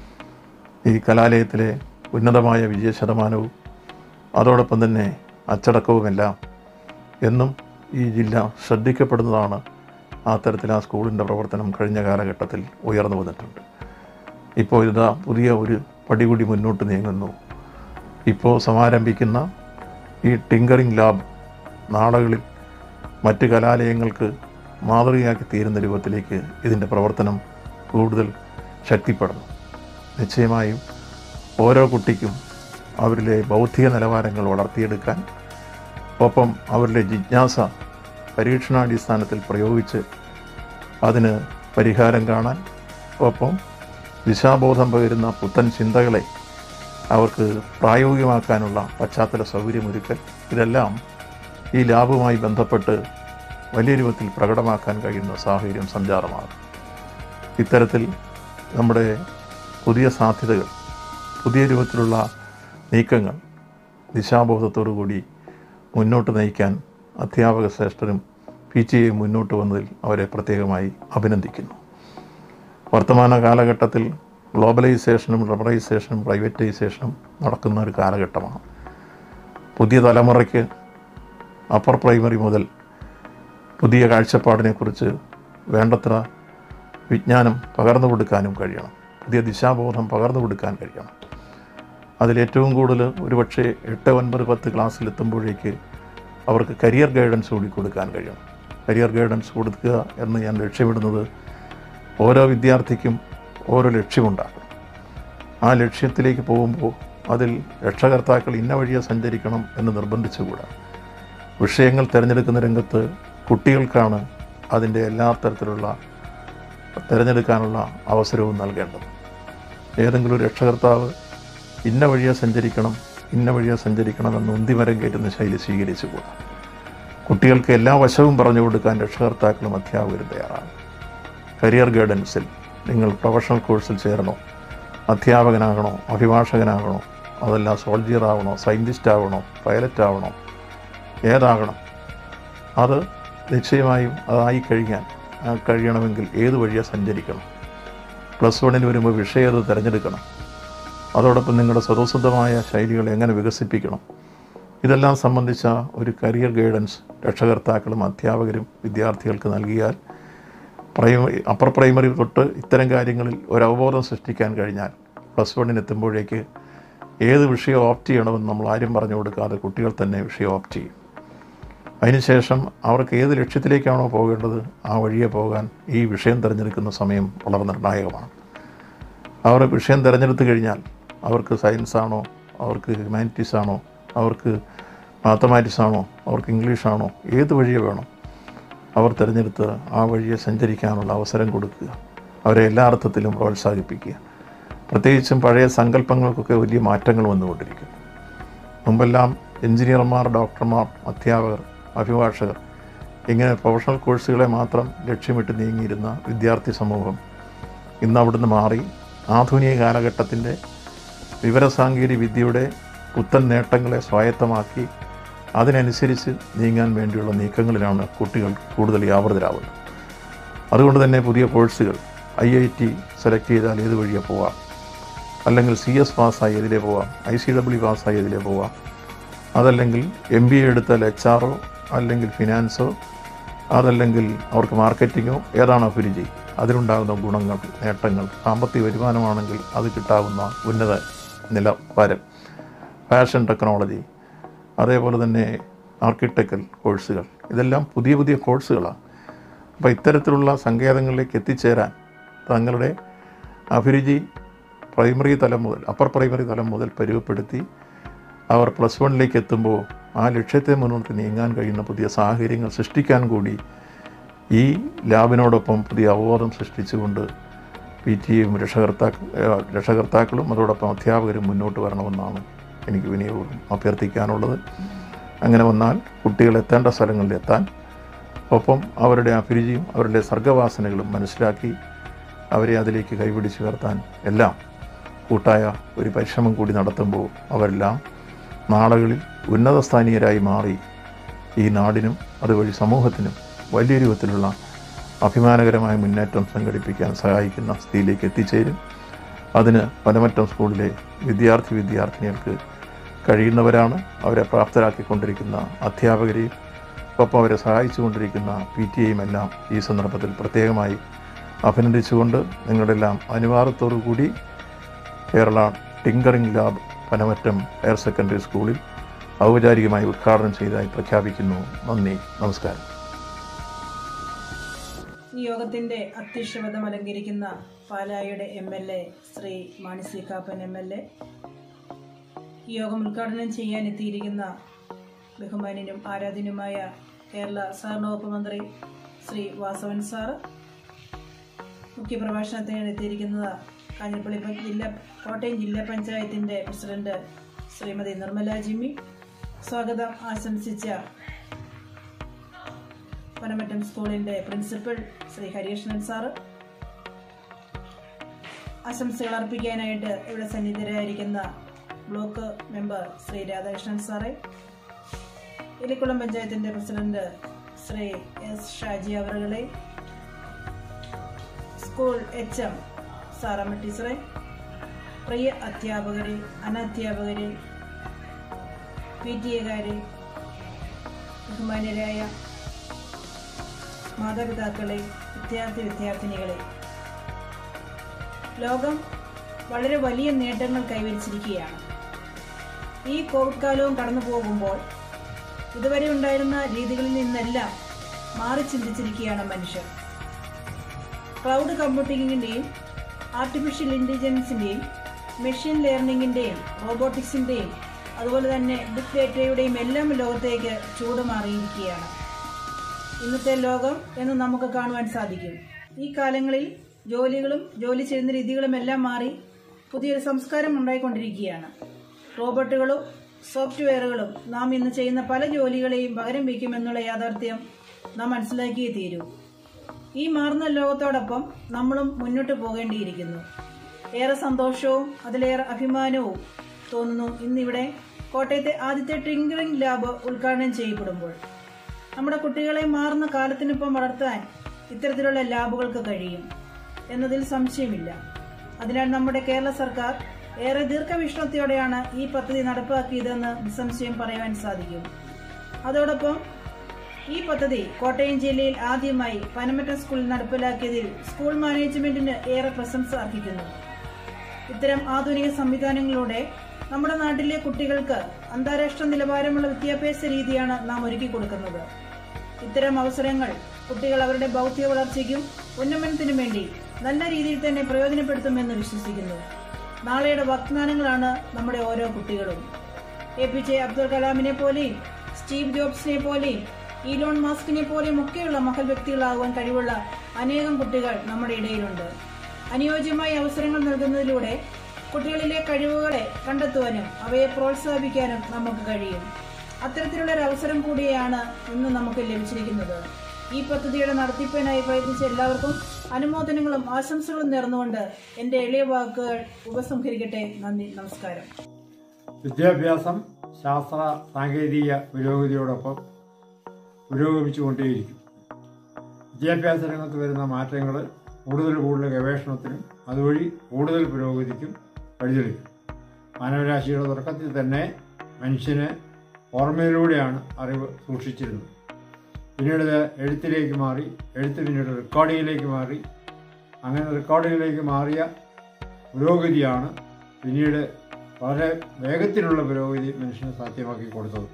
ഈ കലാലയത്തിലെ ഉന്നതമായ വിജയശതമാനവും അതോടൊപ്പം തന്നെ അച്ചടക്കവുമെല്ലാം എന്നും ഈ ജില്ല ശ്രദ്ധിക്കപ്പെടുന്നതാണ്. ആ തരത്തിൽ ആ സ്കൂളിൻ്റെ പ്രവർത്തനം കഴിഞ്ഞ കാലഘട്ടത്തിൽ ഉയർന്നു വന്നിട്ടുണ്ട്. ഇപ്പോൾ ഇതാ പുതിയ ഒരു പടി കൂടി മുന്നോട്ട് നീങ്ങുന്നു. ഇപ്പോൾ സമാരംഭിക്കുന്ന ഈ ടിങ്കറിംഗ് ലാബ് നാളുകളിൽ മറ്റ് കലാലയങ്ങൾക്ക് മാതൃകയാക്കി തീരുന്ന രൂപത്തിലേക്ക് ഇതിൻ്റെ പ്രവർത്തനം കൂടുതൽ ശക്തിപ്പെടുന്നു. നിശ്ചയമായും ഓരോ കുട്ടിക്കും അവരിലെ ബൗദ്ധിക നിലവാരങ്ങൾ വളർത്തിയെടുക്കാൻ, ഒപ്പം അവരിലെ ജിജ്ഞാസ പരീക്ഷണാടിസ്ഥാനത്തിൽ പ്രയോഗിച്ച് അതിന് പരിഹാരം കാണാൻ, ഒപ്പം ദിശാബോധം പകരുന്ന പുത്തൻ ചിന്തകളെ അവർക്ക് പ്രായോഗികമാക്കാനുള്ള പശ്ചാത്തല സൗകര്യമൊരുക്കൽ, ഇതെല്ലാം ഈ ലാബുമായി ബന്ധപ്പെട്ട് വലിയ രൂപത്തിൽ പ്രകടമാക്കാൻ കഴിയുന്ന സാഹചര്യം സംജാതമാകും. ഇത്തരത്തിൽ നമ്മുടെ പുതിയ സാധ്യതകൾ, പുതിയ രൂപത്തിലുള്ള നീക്കങ്ങൾ ദിശാബോധത്തോടു കൂടി മുന്നോട്ട് നയിക്കാൻ അധ്യാപക ശ്രേഷ്ഠരും PTA മുന്നോട്ട് വന്നതിൽ അവരെ പ്രത്യേകമായി അഭിനന്ദിക്കുന്നു. വർത്തമാന കാലഘട്ടത്തിൽ ഗ്ലോബലൈസേഷനും റബറൈസേഷനും പ്രൈവറ്റൈസേഷനും നടക്കുന്ന ഒരു കാലഘട്ടമാണ്. പുതിയ തലമുറയ്ക്ക് അപ്പർ പ്രൈമറി മുതൽ പുതിയ കാഴ്ചപ്പാടിനെക്കുറിച്ച് വേണ്ടത്ര വിജ്ഞാനം പകർന്നു കൊടുക്കാനും കഴിയണം. പുതിയ ദിശാബോധം പകർന്നു കൊടുക്കാൻ കഴിയണം. അതിലേറ്റവും കൂടുതൽ ഒരുപക്ഷെ 8, 9, 10 ക്ലാസ്സിലെത്തുമ്പോഴേക്ക് അവർക്ക് കരിയർ ഗൈഡൻസ് കൂടി കൊടുക്കാൻ കഴിയണം. കരിയർ ഗൈഡൻസ് കൊടുക്കുക എന്ന് ഞാൻ ലക്ഷ്യമിടുന്നത് ഓരോ വിദ്യാർത്ഥിക്കും ഓരോ ലക്ഷ്യമുണ്ടാകും. ആ ലക്ഷ്യത്തിലേക്ക് പോകുമ്പോൾ അതിൽ രക്ഷകർത്താക്കൾ ഇന്ന വഴിയെ സഞ്ചരിക്കണം എന്ന് നിർബന്ധിച്ചുകൂടാ. വിഷയങ്ങൾ തിരഞ്ഞെടുക്കുന്ന രംഗത്ത് കുട്ടികൾക്കാണ് അതിൻ്റെ എല്ലാ തരത്തിലുള്ള തിരഞ്ഞെടുക്കാനുള്ള അവസരവും നൽകേണ്ടത്. ഏതെങ്കിലും ഒരു രക്ഷകർത്താവ് ഇന്ന വഴിയെ സഞ്ചരിക്കണം എന്ന് ഉന്തിമരം കയറ്റുന്ന ശൈലി സ്വീകരിച്ചുകൂടാ. കുട്ടികൾക്ക് എല്ലാ വശവും പറഞ്ഞു കൊടുക്കാൻ രക്ഷകർത്താക്കളും അധ്യാപകരും തയ്യാറാണ്. കരിയർ ഗൈഡൻസിൽ നിങ്ങൾ പ്രൊഫഷണൽ കോഴ്സിൽ ചേരണോ, അധ്യാപകനാകണോ, അഭിഭാഷകനാകണോ, അതല്ല സോൾജിയർ ആവണോ, സയൻറ്റിസ്റ്റ് ആവണോ, പൈലറ്റ് ആവണോ, ഏതാകണം, അത് നിശ്ചയമായും അതായി കഴിയണമെങ്കിൽ ഏത് വഴിയെ സഞ്ചരിക്കണം. +1 വരുമ്പോൾ വിഷയം അത് തിരഞ്ഞെടുക്കണം. അതോടൊപ്പം നിങ്ങളുടെ സ്വതസിദ്ധമായ ശൈലികൾ എങ്ങനെ വികസിപ്പിക്കണം, ഇതെല്ലാം സംബന്ധിച്ച ഒരു കരിയർ ഗൈഡൻസ് രക്ഷകർത്താക്കളും അധ്യാപകരും വിദ്യാർത്ഥികൾക്ക് നൽകിയാൽ അപ്പർ പ്രൈമറി തൊട്ട് ഇത്തരം കാര്യങ്ങളിൽ ഒരു അവബോധം സൃഷ്ടിക്കാൻ കഴിഞ്ഞാൽ +1 എത്തുമ്പോഴേക്ക് ഏത് വിഷയം ഓപ്റ്റ് ചെയ്യണമെന്ന് നമ്മൾ ആരും പറഞ്ഞു കൊടുക്കാതെ കുട്ടികൾ തന്നെ വിഷയം ഓപ്റ്റ് ചെയ്യും. അതിനുശേഷം അവർക്ക് ഏത് ലക്ഷ്യത്തിലേക്കാണോ പോകേണ്ടത് ആ വഴിയെ പോകാൻ ഈ വിഷയം തിരഞ്ഞെടുക്കുന്ന സമയം വളരെ നിർണായകമാണ്. അവർ വിഷയം തിരഞ്ഞെടുത്തു കഴിഞ്ഞാൽ അവർക്ക് സയൻസാണോ, അവർക്ക് ഹ്യൂമാനിറ്റീസ് ആണോ, അവർക്ക് മാത്തമാറ്റിക്സ് ആണോ, അവർക്ക് ഇംഗ്ലീഷാണോ, ഏത് വഴിയെ വേണം അവർ തിരഞ്ഞെടുത്ത് ആ വഴിയെ സഞ്ചരിക്കാനുള്ള അവസരം കൊടുക്കുക, അവരെ എല്ലാ അർത്ഥത്തിലും പ്രോത്സാഹിപ്പിക്കുക. പ്രത്യേകിച്ചും പഴയ സങ്കല്പങ്ങൾക്കൊക്കെ വലിയ മാറ്റങ്ങൾ വന്നുകൊണ്ടിരിക്കുന്നു. മുമ്പെല്ലാം എഞ്ചിനീയർമാർ, ഡോക്ടർമാർ, അധ്യാപകർ, അഭിഭാഷകർ ഇങ്ങനെ പ്രൊഫഷണൽ കോഴ്സുകളെ മാത്രം ലക്ഷ്യമിട്ട് നീങ്ങിയിരുന്ന വിദ്യാർത്ഥി സമൂഹം ഇന്ന് അവിടുന്ന് മാറി ആധുനിക കാലഘട്ടത്തിൻ്റെ വിവരസാങ്കേതിക വിദ്യയുടെ പുത്തൻ നേട്ടങ്ങളെ സ്വായത്തമാക്കി അതിനനുസരിച്ച് നീങ്ങാൻ വേണ്ടിയുള്ള നീക്കങ്ങളിലാണ് കുട്ടികൾ കൂടുതൽ വ്യാപൃതരാകുന്നത്. അതുകൊണ്ട് തന്നെ പുതിയ കോഴ്സുകൾ IIT സെലക്ട് ചെയ്താൽ ഏത് വഴിയെ പോവാം, അല്ലെങ്കിൽ CS പാസ്സായി ഇതിലേ പോവാം, ICW പാസ്സായി ഇതിലേ പോവാം, അതല്ലെങ്കിൽ MBA എടുത്താൽ HR അല്ലെങ്കിൽ ഫിനാൻസോ, അതല്ലെങ്കിൽ അവർക്ക് മാർക്കറ്റിങ്ങോ, ഏതാണ് അഭിരുചി, അതിലുണ്ടാകുന്ന ഗുണങ്ങൾ, നേട്ടങ്ങൾ, സാമ്പത്തിക വരുമാനമാണെങ്കിൽ അത് കിട്ടാവുന്ന ഉന്നത നിലവാരം, ഫാഷൻ ടെക്നോളജി, അതേപോലെ തന്നെ ആർക്കിടെക്ചർ കോഴ്സുകൾ, ഇതെല്ലാം പുതിയ പുതിയ കോഴ്സുകളാണ്. അപ്പോൾ ഇത്തരത്തിലുള്ള സങ്കേതങ്ങളിലേക്ക് എത്തിച്ചേരാൻ തങ്ങളുടെ അഭിരുചി പ്രൈമറി തലം മുതൽ അപ്പർ പ്രൈമറി തലം മുതൽ പരുവപ്പെടുത്തി അവർ +1 എത്തുമ്പോൾ ആ ലക്ഷ്യത്തെ മുന്നോട്ട് നീങ്ങാൻ കഴിയുന്ന പുതിയ സാഹചര്യങ്ങൾ സൃഷ്ടിക്കാൻ കൂടി ഈ ലാബിനോടൊപ്പം പുതിയ അവബോധം സൃഷ്ടിച്ചുകൊണ്ട് PTA-യും രക്ഷകർത്താക്കളും അതോടൊപ്പം അധ്യാപകരും മുന്നോട്ട് വരണമെന്നാണ് എനിക്ക് വിനയപൂർവ്വം അഭ്യർത്ഥിക്കാനുള്ളത്. അങ്ങനെ വന്നാൽ കുട്ടികൾ എത്തേണ്ട സ്ഥലങ്ങളിലെത്താൻ, ഒപ്പം അവരുടെ അഭിരുചിയും അവരുടെ സർഗ്ഗവാസനകളും മനസ്സിലാക്കി അവരെ അതിലേക്ക് കൈപിടിച്ച് ഉയർത്താൻ എല്ലാം കൂട്ടായ ഒരു പരിശ്രമം കൂടി നടത്തുമ്പോൾ അവരെല്ലാം നാളുകളിൽ ഉന്നതസ്ഥാനീയരായി മാറി ഈ നാടിനും അതുവഴി സമൂഹത്തിനും വലിയ രൂപത്തിലുള്ള അഭിമാനകരമായ മുന്നേറ്റം സംഘടിപ്പിക്കാൻ സഹായിക്കുന്ന സ്ഥിതിയിലേക്ക് എത്തിച്ചേരും. അതിന് പനമറ്റം സ്കൂളിലെ വിദ്യാർത്ഥിനികൾക്ക് കഴിയുന്നവരാണ്. അവരെ പ്രാപ്തരാക്കിക്കൊണ്ടിരിക്കുന്ന അധ്യാപകരെയും ഒപ്പം അവരെ സഹായിച്ചുകൊണ്ടിരിക്കുന്ന PTA-യും എല്ലാം ഈ സന്ദർഭത്തിൽ പ്രത്യേകമായി അഭിനന്ദിച്ചുകൊണ്ട് നിങ്ങളുടെ എല്ലാം അനുവാദത്തോടു കൂടി Kerala tinkering lab Panamattam higher secondary സ്കൂളിൽ ഔപചാരികമായി ഉദ്ഘാടനം ചെയ്തതായി പ്രഖ്യാപിക്കുന്നു. നന്ദി, നമസ്കാരം. ഈ യോഗത്തിന്റെ അധ്യക്ഷപദം അലങ്കരിക്കുന്ന പാലായുടെ MLA Shri Mani C Kappan MLA, ഈ യോഗം ഉദ്ഘാടനം ചെയ്യാൻ എത്തിയിരിക്കുന്ന ബഹുമാന്യനും ആരാധ്യനുമായ കേരള സഹകരണ വകുപ്പ് മന്ത്രി ശ്രീ വാസവൻ സാറ്, മുഖ്യപ്രഭാഷണത്തിന് എത്തിയിരിക്കുന്നത് കാഞ്ഞിരപ്പള്ളി കോട്ടയം ജില്ലാ പഞ്ചായത്തിന്റെ പ്രസിഡന്റ് ശ്രീമതി നിർമ്മല ജിമ്മി, സ്വാഗതം ആശംസിച്ച പനമറ്റം സ്കൂളിന്റെ പ്രിൻസിപ്പൽ ശ്രീ ഹരികൃഷ്ണൻ സാറ്, ആശംസകൾ അർപ്പിക്കാനായിട്ട് ഇവിടെ സന്നിഹിതരായിരിക്കുന്ന ബ്ലോക്ക് മെമ്പർ ശ്രീ രാധാകൃഷ്ണൻ സാറെ, ഇലിക്കുളം പഞ്ചായത്തിന്റെ പ്രസിഡന്റ് ശ്രീ S ഷാജി അവറുകളെ, സ്കൂൾ HM സാറമ്മ ടീച്ചറെ, പ്രിയ അധ്യാപകരെ, അനധ്യാപകരെ, PTA-കാരെ, ബഹുമാന്യരായ മാതാപിതാക്കളെ, വിദ്യാർത്ഥിനികളെ, ലോകം വളരെ വലിയ നേട്ടങ്ങൾ കൈവരിച്ചിരിക്കുകയാണ്. ഈ കോവിഡ് കാലവും കടന്നു പോകുമ്പോൾ ഇതുവരെ ഉണ്ടായിരുന്ന രീതികളിൽ നിന്നെല്ലാം മാറി ചിന്തിച്ചിരിക്കുകയാണ് മനുഷ്യർ. ക്ലൗഡ് കമ്പ്യൂട്ടിങ്ങിന്റെയും ആർട്ടിഫിഷ്യൽ ഇന്റലിജൻസിന്റെയും മെഷീൻ ലേണിംഗിന്റെയും റോബോട്ടിക്സിന്റെയും അതുപോലെ തന്നെ ബിഗ് ഡേറ്റയുടെയും എല്ലാം ലോകത്തേക്ക് ചൂടുമാറിയിരിക്കുകയാണ് ഇന്നത്തെ ലോകം എന്ന് നമുക്ക് കാണുവാൻ സാധിക്കും. ഈ കാലങ്ങളിൽ ജോലി ചെയ്യുന്ന രീതികളും എല്ലാം മാറി പുതിയൊരു സംസ്കാരം ഉണ്ടായിക്കൊണ്ടിരിക്കുകയാണ്. റോബോട്ടുകളും സോഫ്റ്റ്വെയറുകളും നാം ഇന്ന് ചെയ്യുന്ന പല ജോലികളെയും പകരം വയ്ക്കുമെന്നുള്ള യാഥാർത്ഥ്യം നാം മനസ്സിലാക്കിയേ തീരൂ. ഈ മാറുന്ന ലോകത്തോടൊപ്പം നമ്മളും മുന്നോട്ട് പോകേണ്ടിയിരിക്കുന്നു. ഏറെ സന്തോഷവും അതിലേറെ അഭിമാനവും തോന്നുന്നു ഇന്നിവിടെ കോട്ടയത്തെ ആദ്യത്തെ ടിങ്കറിംഗ് ലാബ് ഉദ്ഘാടനം ചെയ്യപ്പെടുമ്പോൾ. നമ്മുടെ കുട്ടികളെ മാറുന്ന കാലത്തിനൊപ്പം വളർത്താൻ ഇത്തരത്തിലുള്ള ലാബുകൾക്ക് കഴിയും എന്നതിൽ സംശയമില്ല. അതിനാൽ നമ്മുടെ കേരള സർക്കാർ ഏറെ ദീർഘവീക്ഷണത്തോടെയാണ് ഈ പദ്ധതി നടപ്പാക്കിയതെന്ന് നിസ്സംശയം പറയാൻ സാധിക്കും. അതോടൊപ്പം ഈ പദ്ധതി കോട്ടയം ജില്ലയിൽ ആദ്യമായി പനമറ്റം സ്കൂളിൽ നടപ്പിലാക്കിയതിൽ സ്കൂൾ മാനേജ്മെന്റിന് ഏറെ പ്രശംസ അർഹിക്കുന്നു. ഇത്തരം ആധുനിക സംവിധാനങ്ങളിലൂടെ നമ്മുടെ നാട്ടിലെ കുട്ടികൾക്ക് അന്താരാഷ്ട്ര നിലവാരമുള്ള വിദ്യാഭ്യാസ രീതിയാണ് നാം ഒരുക്കി കൊടുക്കുന്നത്. ഇത്തരം അവസരങ്ങൾ കുട്ടികൾ അവരുടെ ബൗദ്ധിക വളർച്ചയ്ക്കും ഉന്നമനത്തിനും വേണ്ടി നല്ല രീതിയിൽ തന്നെ പ്രയോജനപ്പെടുത്തുമെന്ന് വിശ്വസിക്കുന്നു. നാളെയുടെ വാഗ്ദാനങ്ങളാണ് നമ്മുടെ ഓരോ കുട്ടികളും. APJ അബ്ദുൽ കലാമിനെ പോലെയും സ്റ്റീവ് ജോബ്സിനെ പോലെയും ഈലോൺ മാസ്കിനെ പോലെയും ഒക്കെയുള്ള മഹൽ വ്യക്തികളാകുവാൻ കഴിവുള്ള അനേകം കുട്ടികൾ നമ്മുടെ ഇടയിലുണ്ട്. അനുയോജ്യമായ അവസരങ്ങൾ നൽകുന്നതിലൂടെ കുട്ടികളിലെ കഴിവുകളെ കണ്ടെത്തുവാനും അവയെ പ്രോത്സാഹിപ്പിക്കാനും നമുക്ക് കഴിയും. അത്തരത്തിലുള്ള ഒരു അവസരം കൂടിയാണ് ഇന്ന് നമുക്ക് ലഭിച്ചിരിക്കുന്നത്. ഈ പദ്ധതിയുടെ നടത്തിപ്പിനായി പ്രയത്നിച്ച എല്ലാവർക്കും അനുമോദനങ്ങളും ആശംസകളും നേർന്നുകൊണ്ട് എൻ്റെ എളിയ വാക്കുകൾ ഉപസംഹരിക്കട്ടെ. നന്ദി, നമസ്കാരം. വിദ്യാഭ്യാസം ശാസ്ത്ര സാങ്കേതിക പുരോഗതിയോടൊപ്പം പുരോഗമിച്ചുകൊണ്ടേയിരിക്കും. വിദ്യാഭ്യാസ രംഗത്ത് വരുന്ന മാറ്റങ്ങൾ കൂടുതൽ ഗവേഷണത്തിനും അതുവഴി കൂടുതൽ പുരോഗതിക്കും വഴിതെളിക്കും. മാനവരാശിയുടെ തുടക്കത്തിൽ തന്നെ മനുഷ്യന് ഓർമ്മയിലൂടെയാണ് അറിവ് സൂക്ഷിച്ചിരുന്നത്. പിന്നീട് എഴുത്തിലേക്ക് മാറി, പിന്നീട് റെക്കോർഡിങ്ങിലേക്ക് മാറി. അങ്ങനെ റെക്കോർഡിങ്ങിലേക്ക് മാറിയ പുരോഗതിയാണ് പിന്നീട് വളരെ വേഗത്തിലുള്ള പുരോഗതി മനുഷ്യന് സാധ്യമാക്കി കൊടുത്തത്.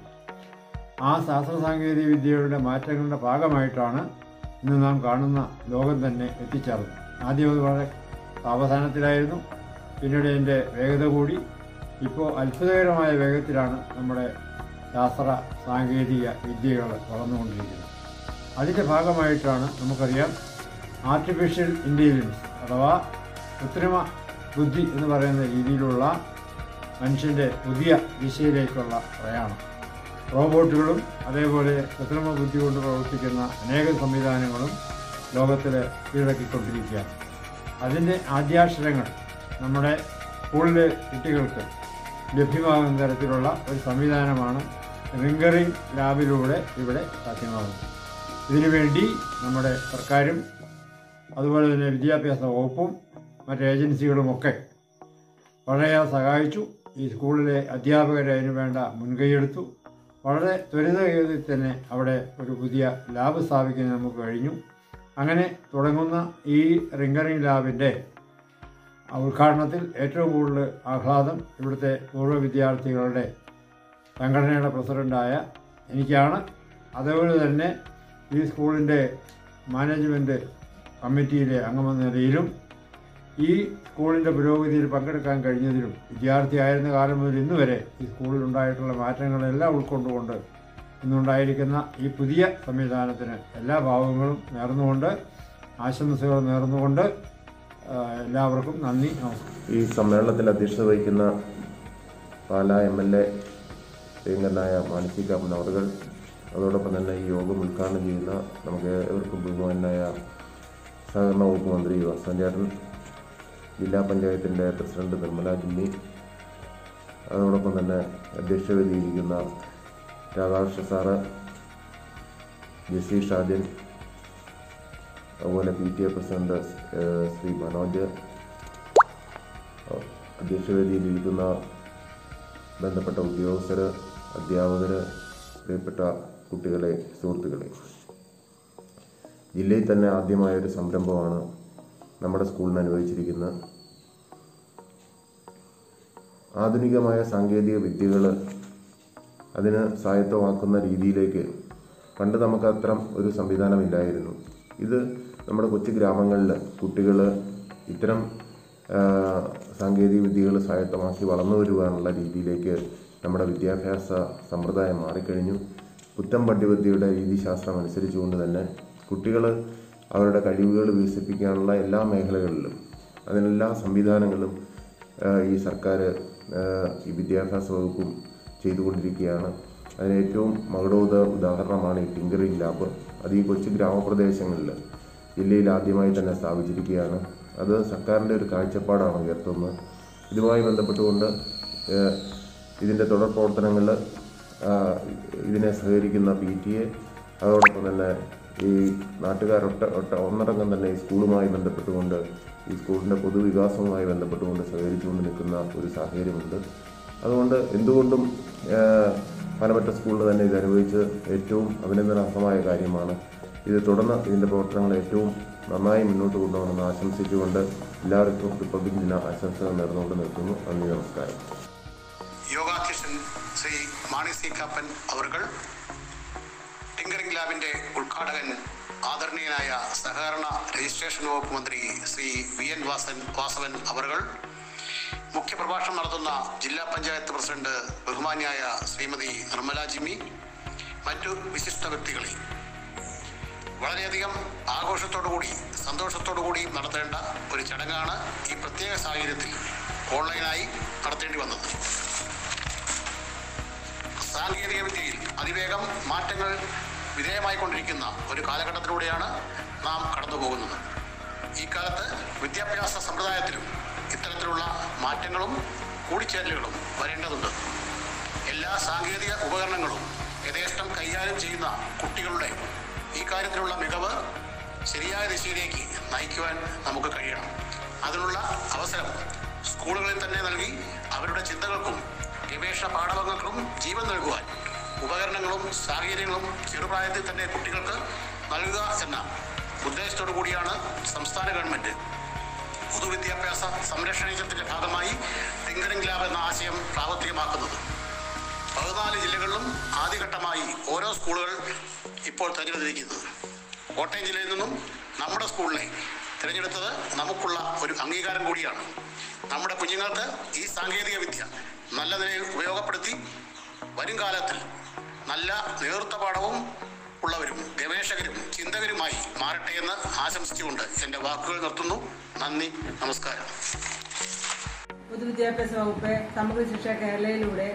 ആ ശാസ്ത്ര സാങ്കേതിക വിദ്യയുടെ മാറ്റങ്ങളുടെ ഭാഗമായിട്ടാണ് ഇന്ന് നാം കാണുന്ന ലോകം തന്നെ എത്തിച്ചേർന്നത്. ആദ്യം അത് വളരെ സാവധാനത്തിലായിരുന്നു, പിന്നീട് അതിൻ്റെ വേഗത കൂടി. ഇപ്പോൾ അത്ഭുതകരമായ വേഗത്തിലാണ് നമ്മുടെ ശാസ്ത്ര സാങ്കേതിക വിദ്യകൾ വളർന്നുകൊണ്ടിരിക്കുന്നത്. അതിൻ്റെ ഭാഗമായിട്ടാണ് നമുക്കറിയാം ആർട്ടിഫിഷ്യൽ ഇൻ്റലിജൻസ് അഥവാ കൃത്രിമ ബുദ്ധി എന്ന് പറയുന്ന രീതിയിലുള്ള മനുഷ്യൻ്റെ പുതിയ ദിശയിലേക്കുള്ള പ്രയാണം. റോബോട്ടുകളും അതേപോലെ കൃത്രിമ ബുദ്ധി കൊണ്ട് പ്രവർത്തിക്കുന്ന അനേകം സംവിധാനങ്ങളും ലോകത്തിൽ കീഴടക്കിക്കൊണ്ടിരിക്കുകയാണ്. അതിൻ്റെ ആദ്യാക്ഷരങ്ങൾ നമ്മുടെ സ്കൂളിലെ കുട്ടികൾക്ക് ലഭ്യമാകുന്ന തരത്തിലുള്ള ഒരു സംവിധാനമാണ് റിങ്കറിംഗ് ലാബിലൂടെ ഇവിടെ സാധ്യമാകുന്നത്. ഇതിനുവേണ്ടി നമ്മുടെ സർക്കാരും അതുപോലെ തന്നെ വിദ്യാഭ്യാസ വകുപ്പും മറ്റ് ഏജൻസികളുമൊക്കെ വളരെയേറെ സഹായിച്ചു. ഈ സ്കൂളിലെ അധ്യാപകർ അതിനു വേണ്ട മുൻകൈയെടുത്തു. വളരെ ത്വരിതഗതിയിൽ തന്നെ അവിടെ ഒരു പുതിയ ലാബ് സ്ഥാപിക്കാൻ നമുക്ക് കഴിഞ്ഞു. അങ്ങനെ തുടങ്ങുന്ന ഈ റിങ്കറിംഗ് ലാബിൻ്റെ ഉദ്ഘാടനത്തിൽ ഏറ്റവും കൂടുതൽ ആഹ്ലാദം ഇവിടുത്തെ പൂർവ്വ വിദ്യാർത്ഥികളുടെ സംഘടനയുടെ പ്രസിഡൻ്റായ എനിക്കാണ്. അതേപോലെ തന്നെ ഈ സ്കൂളിൻ്റെ മാനേജ്മെൻറ്റ് കമ്മിറ്റിയിലെ അംഗമെന്ന നിലയിലും ഈ സ്കൂളിൻ്റെ പുരോഗതിയിൽ പങ്കെടുക്കാൻ കഴിഞ്ഞതിലും വിദ്യാർത്ഥിയായിരുന്ന കാലം മുതൽ ഇന്ന് വരെ ഈ സ്കൂളിലുണ്ടായിട്ടുള്ള മാറ്റങ്ങളെല്ലാം ഉൾക്കൊണ്ടുകൊണ്ട് ഇന്നുണ്ടായിരിക്കുന്ന ഈ പുതിയ സംവിധാനത്തിന് എല്ലാ ഭാവങ്ങളും നേർന്നുകൊണ്ട് ആശംസകൾ നേർന്നുകൊണ്ട് എല്ലാവർക്കും നന്ദി, നമസ്കാരം. ഈ സമ്മേളനത്തിൽ അധ്യക്ഷത വഹിക്കുന്ന പാലാ MLA പ്രിയങ്കരനായ മാനസി കാപ്പൻ അവർ, അതോടൊപ്പം തന്നെ ഈ യോഗം ഉദ്ഘാടനം ചെയ്യുന്ന നമുക്ക് ഏവർക്കും ബഹുമാനായ സഹകരണ വകുപ്പ് മന്ത്രി വാസവൻ ചേട്ടൻ, ജില്ലാ പഞ്ചായത്തിൻ്റെ പ്രസിഡന്റ് നിർമ്മല ജിമ്മി, അതോടൊപ്പം തന്നെ അധ്യക്ഷതയിലിരിക്കുന്ന രാധാകൃഷ്ണ സാറ്, ജസീഷ് ആദ്യൻ, അതുപോലെ PTA പ്രസിഡന്റ് ശ്രീ മനോജ്, അധ്യക്ഷതയിലിരിക്കുന്ന ബന്ധപ്പെട്ട ഉദ്യോഗസ്ഥർ, അധ്യാപകർ, പ്രിയപ്പെട്ട കുട്ടികളെ, സുഹൃത്തുക്കളെ, ജില്ലയിൽ തന്നെ ആദ്യമായൊരു സംരംഭമാണ് നമ്മുടെ സ്കൂളിന് അനുവദിച്ചിരിക്കുന്നത്. ആധുനികമായ സാങ്കേതിക വിദ്യകൾ അതിന് സ്വായത്തമാക്കുന്ന രീതിയിലേക്ക് പണ്ട് നമുക്ക് അത്തരം ഒരു സംവിധാനമില്ലായിരുന്നു. ഇത് നമ്മുടെ കൊച്ചു ഗ്രാമങ്ങളിൽ കുട്ടികൾ ഇത്തരം സാങ്കേതിക വിദ്യകൾ സ്വായത്തമാക്കി വളർന്നു വരുവാനുള്ള രീതിയിലേക്ക് നമ്മുടെ വിദ്യാഭ്യാസ സമ്പ്രദായം മാറിക്കഴിഞ്ഞു. പുത്തൻ പഠ്യപദ്ധതിയുടെ രീതിശാസ്ത്രം അനുസരിച്ചുകൊണ്ട് തന്നെ കുട്ടികൾ അവരുടെ കഴിവുകൾ വികസിപ്പിക്കാനുള്ള എല്ലാ മേഖലകളിലും അതിനെല്ലാ സംവിധാനങ്ങളും ഈ സർക്കാർ ഈ വിദ്യാഭ്യാസ വകുപ്പും ചെയ്തുകൊണ്ടിരിക്കുകയാണ്. അതിന് ഏറ്റവും മകുടോദ ഉദാഹരണമാണ് ഈ ടിങ്കറിംഗ് ലാബ്. അത് ഈ കൊച്ചു ഗ്രാമപ്രദേശങ്ങളിൽ ജില്ലയിൽ ആദ്യമായി തന്നെ സ്ഥാപിച്ചിരിക്കുകയാണ്. അത് സർക്കാരിൻ്റെ ഒരു കാഴ്ചപ്പാടാണ് ഉയർത്തുന്നത്. ഇതുമായി ബന്ധപ്പെട്ടുകൊണ്ട് ഇതിൻ്റെ തുടർ പ്രവർത്തനങ്ങളിൽ ഇതിനെ സഹകരിക്കുന്ന PTA അതോടൊപ്പം തന്നെ ഈ ഒന്നടങ്കം തന്നെ ഈ സ്കൂളുമായി ബന്ധപ്പെട്ടുകൊണ്ട് ഈ സ്കൂളിൻ്റെ പൊതുവികാസവുമായി ബന്ധപ്പെട്ടുകൊണ്ട് സഹകരിച്ചുകൊണ്ട് നിൽക്കുന്ന ഒരു സാഹചര്യമുണ്ട്. അതുകൊണ്ട് എന്തുകൊണ്ടും പനമറ്റ സ്കൂളിൽ തന്നെ ഇത് അനുഭവിച്ച് ഏറ്റവും അഭിനന്ദനാർഹമായ കാര്യമാണ്. ഇത് തുടർന്ന് ഇതിൻ്റെ പ്രവർത്തനങ്ങൾ ഏറ്റവും നന്നായി മുന്നോട്ട് കൊണ്ടുപോകണമെന്ന് ആശംസിച്ചുകൊണ്ട് എല്ലാവർക്കും റിപ്പബ്ലിക് ദിന ആശംസകൾ നേർന്നുകൊണ്ട് നിർത്തുന്നു. നന്ദി, നമസ്കാരം. യോഗാധ്യക്ഷൻ ശ്രീ മാണി കാപ്പൻ അവർകൾ, ടിങ്കറിംഗ് ലാബിന്റെ ഉദ്ഘാടകൻ ആദരണീയനായ സഹകരണ രജിസ്ട്രേഷൻ വകുപ്പ് മന്ത്രി ശ്രീ VN വാസവൻ അവർകൾ, മുഖ്യപ്രഭാഷണം നടത്തുന്ന ജില്ലാ പഞ്ചായത്ത് പ്രസിഡന്റ് ബഹുമാന്യായ ശ്രീമതി നിർമ്മല ജിമ്മി, മറ്റു വിശിഷ്ട വ്യക്തികളെ വളരെയധികം ആഘോഷത്തോടുകൂടി സന്തോഷത്തോടുകൂടി നടത്തേണ്ട ഒരു ചടങ്ങാണ് ഈ പ്രത്യേക സാഹചര്യത്തിൽ ഓൺലൈനായി നടത്തേണ്ടി വന്നത്. സാങ്കേതിക വിദ്യയിൽ അതിവേഗം മാറ്റങ്ങൾ വിധേയമായിക്കൊണ്ടിരിക്കുന്ന ഒരു കാലഘട്ടത്തിലൂടെയാണ് നാം കടന്നു പോകുന്നത്. ഈ കാലത്ത് വിദ്യാഭ്യാസ സമ്പ്രദായത്തിലും ഇത്തരത്തിലുള്ള മാറ്റങ്ങളും കൂടിച്ചേരലുകളും വരേണ്ടതുണ്ട്. എല്ലാ സാങ്കേതിക ഉപകരണങ്ങളും യഥേഷ്ടം കൈകാര്യം ചെയ്യുന്ന കുട്ടികളുടെ ഈ കാര്യത്തിലുള്ള മികവ് ശരിയായ ദിശയിലേക്ക് നയിക്കുവാൻ നമുക്ക് കഴിയണം. അതിനുള്ള അവസരം സ്കൂളുകളിൽ തന്നെ നൽകി അവരുടെ ചിന്തകൾക്കും ഗവേഷണ പാഠവങ്ങൾക്കും ജീവൻ നൽകുവാൻ ഉപകരണങ്ങളും സാഹചര്യങ്ങളും ചെറുപ്രായത്തിൽ തന്നെ കുട്ടികൾക്ക് നൽകുക എന്ന ഉദ്ദേശത്തോടു കൂടിയാണ് സംസ്ഥാന ഗവൺമെൻറ് പൊതുവിദ്യാഭ്യാസ സംരക്ഷണ യജ്ഞത്തിൻ്റെ ഭാഗമായി ടിങ്കറിംഗ് ലാബ് എന്ന ആശയം പ്രാവർത്തികമാക്കുന്നത്. 14 ജില്ലകളിലും ആദ്യഘട്ടമായി ഓരോ സ്കൂളുകൾ ഇപ്പോൾ തിരഞ്ഞെടുത്തിരിക്കുന്നത്. കോട്ടയം ജില്ലയിൽ നിന്നും നമ്മുടെ സ്കൂളിനെ തിരഞ്ഞെടുത്തത് നമുക്കുള്ള ഒരു അംഗീകാരം കൂടിയാണ്. നമ്മുടെ കുഞ്ഞുങ്ങൾക്ക് ഈ സാങ്കേതിക വിദ്യ നല്ല നിലയിൽ ഉപയോഗപ്പെടുത്തി വരും കാലത്തിൽ നല്ല നേതൃത്വപാഠവും ഉള്ളവരും ഗവേഷകരും ചിന്തകരുമായി മാറട്ടെ എന്ന് ആശംസിച്ചുകൊണ്ട് എൻ്റെ വാക്കുകൾ നിർത്തുന്നു. നന്ദി, നമസ്കാരം. പൊതുവിദ്യാഭ്യാസ വകുപ്പ് സമഗ്ര ശിക്ഷ കേരളയിലൂടെ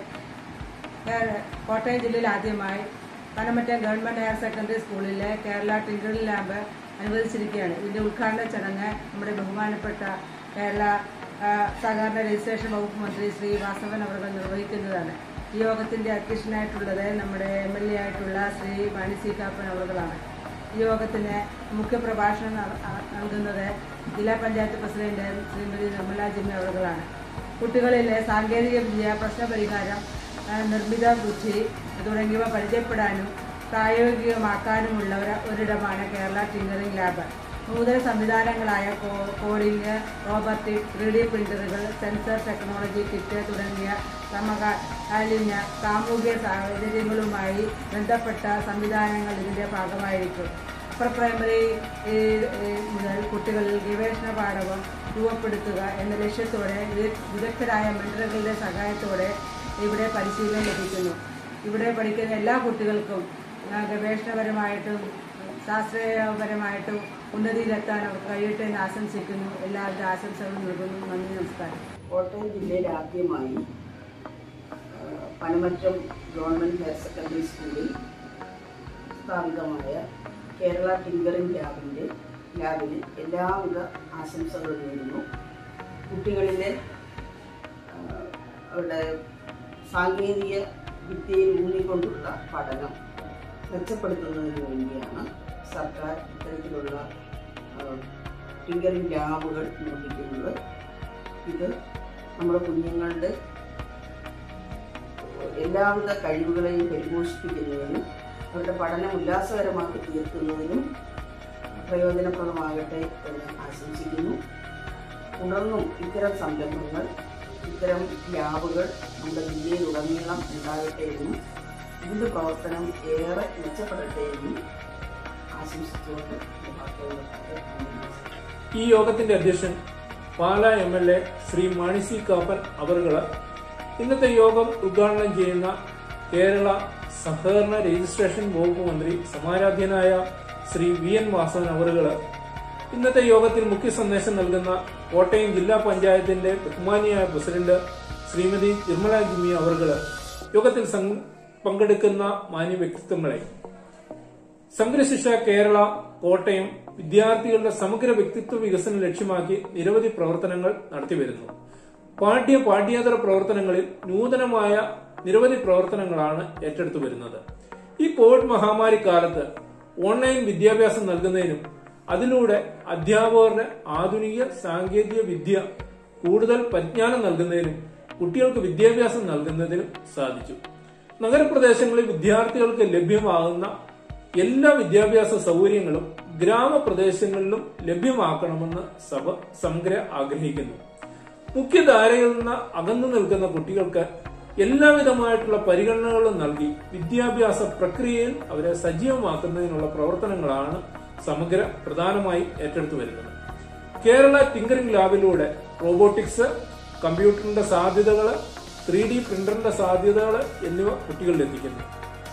കോട്ടയം ജില്ലയിൽ ആദ്യമായി പനമറ്റം ഗവൺമെന്റ് ഹയർ സെക്കൻഡറി സ്കൂളിലെ കേരള ടിങ്കറിംഗ് ലാബ് അനുവദിച്ചിരിക്കുകയാണ്. ഇതിന്റെ ഉദ്ഘാടന ചടങ്ങ് നമ്മുടെ ബഹുമാനപ്പെട്ട കേരള സഹകരണ രജിസ്ട്രേഷൻ വകുപ്പ് മന്ത്രി ശ്രീ വാസവൻ അവർ നിർവഹിക്കുന്നതാണ്. ഈ യോഗത്തിന്റെ അധ്യക്ഷനായിട്ടുള്ളത് നമ്മുടെ MLA ആയിട്ടുള്ള ശ്രീ മാണി സി കാപ്പൻ അവറുകളാണ്. ഈ യോഗത്തിന് മുഖ്യപ്രഭാഷണം നൽകുന്നത് ജില്ലാ പഞ്ചായത്ത് പ്രസിഡന്റ് ശ്രീമതി നിർമ്മല ജിമ്മി അവറുകളാണ്. കുട്ടികളിലെ സാങ്കേതിക വിദ്യ, പ്രശ്നപരിഹാരം, നിർമ്മിത ബുദ്ധി തുടങ്ങിയവ പരിചയപ്പെടാനും പ്രായോഗികമാക്കാനുമുള്ള ഒരിടമാണ് കേരള ടിങ്കറിംഗ് ലാബ്. നൂതന സംവിധാനങ്ങളായ കോഡിംഗ്, റോബോട്ടിക്, 3D പ്രിന്ററുകൾ, സെൻസർ ടെക്നോളജി കിറ്റ് തുടങ്ങിയ സമകാലീന സാമൂഹിക സാഹചര്യങ്ങളുമായി ബന്ധപ്പെട്ട സംവിധാനങ്ങൾ ഇതിൻ്റെ ഭാഗമായിരിക്കും. അപ്പർ പ്രൈമറി മുതൽ കുട്ടികളിൽ ഗവേഷണ പാഠവും രൂപപ്പെടുത്തുക എന്ന ലക്ഷ്യത്തോടെ വിദഗ്ധരായ മെന്ററുകളുടെ സഹായത്തോടെ ഇവിടെ പരിശീലനം ലഭിക്കുന്നു. ഇവിടെ പഠിക്കുന്ന എല്ലാ കുട്ടികൾക്കും ഗവേഷണപരമായിട്ടും ശാസ്ത്രീയപരമായിട്ടും ഉന്നതിയിലെത്താൻ അവർക്ക് കഴിയട്ടെ എന്ന് ആശംസിക്കുന്നു. എല്ലാവരുടെ ആശംസകളും നൽകുന്നു. നന്ദി, നമസ്കാരം. കോട്ടയം ജില്ലയിൽ ആദ്യമായി പനമറ്റം ഗവൺമെൻറ് ഹയർ സെക്കൻഡറി സ്കൂളിൽ സ്ഥാപിതമായ കേരള ടിങ്കറിംഗ് ലാബിന് എല്ലാവിധ ആശംസകളും നേരുന്നു. കുട്ടികളിലെ അവരുടെ സാങ്കേതിക വിദ്യയിൽ ഊന്നിക്കൊണ്ടുള്ള പഠനം മെച്ചപ്പെടുത്തുന്നതിന് വേണ്ടിയാണ് സർക്കാർ ഇത്തരത്തിലുള്ള ടിങ്കറിംഗ് ലാബുകൾ നിർമ്മിക്കുന്നത്. ഇത് നമ്മുടെ കുഞ്ഞുങ്ങളുടെ എല്ലാവിധ കഴിവുകളെയും പരിപോഷിപ്പിക്കുന്നതിനും അവരുടെ പഠനം ഉല്ലാസകരമാക്കി തീർക്കുന്നതിനും പ്രയോജനപ്രദമാകട്ടെ എന്ന് ആശംസിക്കുന്നു. തുടർന്നും ഇത്തരം സംരംഭങ്ങൾ, ഇത്തരം ലാബുകൾ നമ്മുടെ ജില്ലയിലുടനീളം ഉണ്ടാകട്ടെ എന്നും ഇതിൻ്റെ പ്രവർത്തനം ഏറെ മെച്ചപ്പെടട്ടെ എന്നും ആശംസിച്ചുകൊണ്ട് ഈ യോഗത്തിന്റെ അധ്യക്ഷൻ പാലാ MLA ശ്രീ മാണി സി കാപ്പൻ അവറുകള്, ഇന്നത്തെ യോഗം ഉദ്ഘാടനം ചെയ്യുന്ന കേരള സഹകരണ രജിസ്ട്രേഷൻ വകുപ്പ് മന്ത്രി സമാരാധ്യനായ ശ്രീ VN വാസവൻ അവറുകള്, ഇന്നത്തെ യോഗത്തിൽ മുഖ്യ സന്ദേശം നൽകുന്ന കോട്ടയം ജില്ലാ പഞ്ചായത്തിന്റെ ബഹുമാനിയായ പ്രസിഡന്റ് ശ്രീമതി നിർമ്മല ജിമ്മി അവറുകള്, യോഗത്തിൽ പങ്കെടുക്കുന്ന മാന്യ വ്യക്തിത്വങ്ങളെ, സമഗ്രശിക്ഷ കേരള കോട്ടയം വിദ്യാർത്ഥികളുടെ സമഗ്ര വ്യക്തിത്വ വികസനം ലക്ഷ്യമാക്കി നിരവധി പ്രവർത്തനങ്ങൾ നടത്തിവരുന്നു. പാഠ്യേതര പ്രവർത്തനങ്ങളിൽ നൂതനമായ നിരവധി പ്രവർത്തനങ്ങളാണ് ഏറ്റെടുത്തു വരുന്നത്. ഈ കോവിഡ് മഹാമാരി കാലത്ത് ഓൺലൈൻ വിദ്യാഭ്യാസം നൽകുന്നതിനും അതിലൂടെ അധ്യാപകരുടെ ആധുനിക സാങ്കേതിക വിദ്യ കൂടുതൽ പരിജ്ഞാനം നൽകുന്നതിനും കുട്ടികൾക്ക് വിദ്യാഭ്യാസം നൽകുന്നതിനും സാധിച്ചു. നഗരപ്രദേശങ്ങളിൽ വിദ്യാർത്ഥികൾക്ക് ലഭ്യമാകുന്ന എല്ലാ വിദ്യാഭ്യാസ സൗകര്യങ്ങളും ഗ്രാമപ്രദേശങ്ങളിലും ലഭ്യമാക്കണമെന്ന് സഭ സമഗ്ര ആഗ്രഹിക്കുന്നു. മുഖ്യധാരയിൽ നിന്ന് അകന്നു നിൽക്കുന്ന കുട്ടികൾക്ക് എല്ലാവിധമായിട്ടുള്ള പരിഗണനകളും നൽകി വിദ്യാഭ്യാസ പ്രക്രിയയിൽ അവരെ സജീവമാക്കുന്നതിനുള്ള പ്രവർത്തനങ്ങളാണ് സമഗ്ര പ്രധാനമായി ഏറ്റെടുത്തു വരുന്നത്. കേരള ടിങ്കറിംഗ് ലാബിലൂടെ റോബോട്ടിക്സ്, കമ്പ്യൂട്ടറിന്റെ സാധ്യതകൾ, 3D പ്രിന്ററിന്റെ സാധ്യതകൾ എന്നിവ കുട്ടികളിൽ എത്തിക്കുന്നു.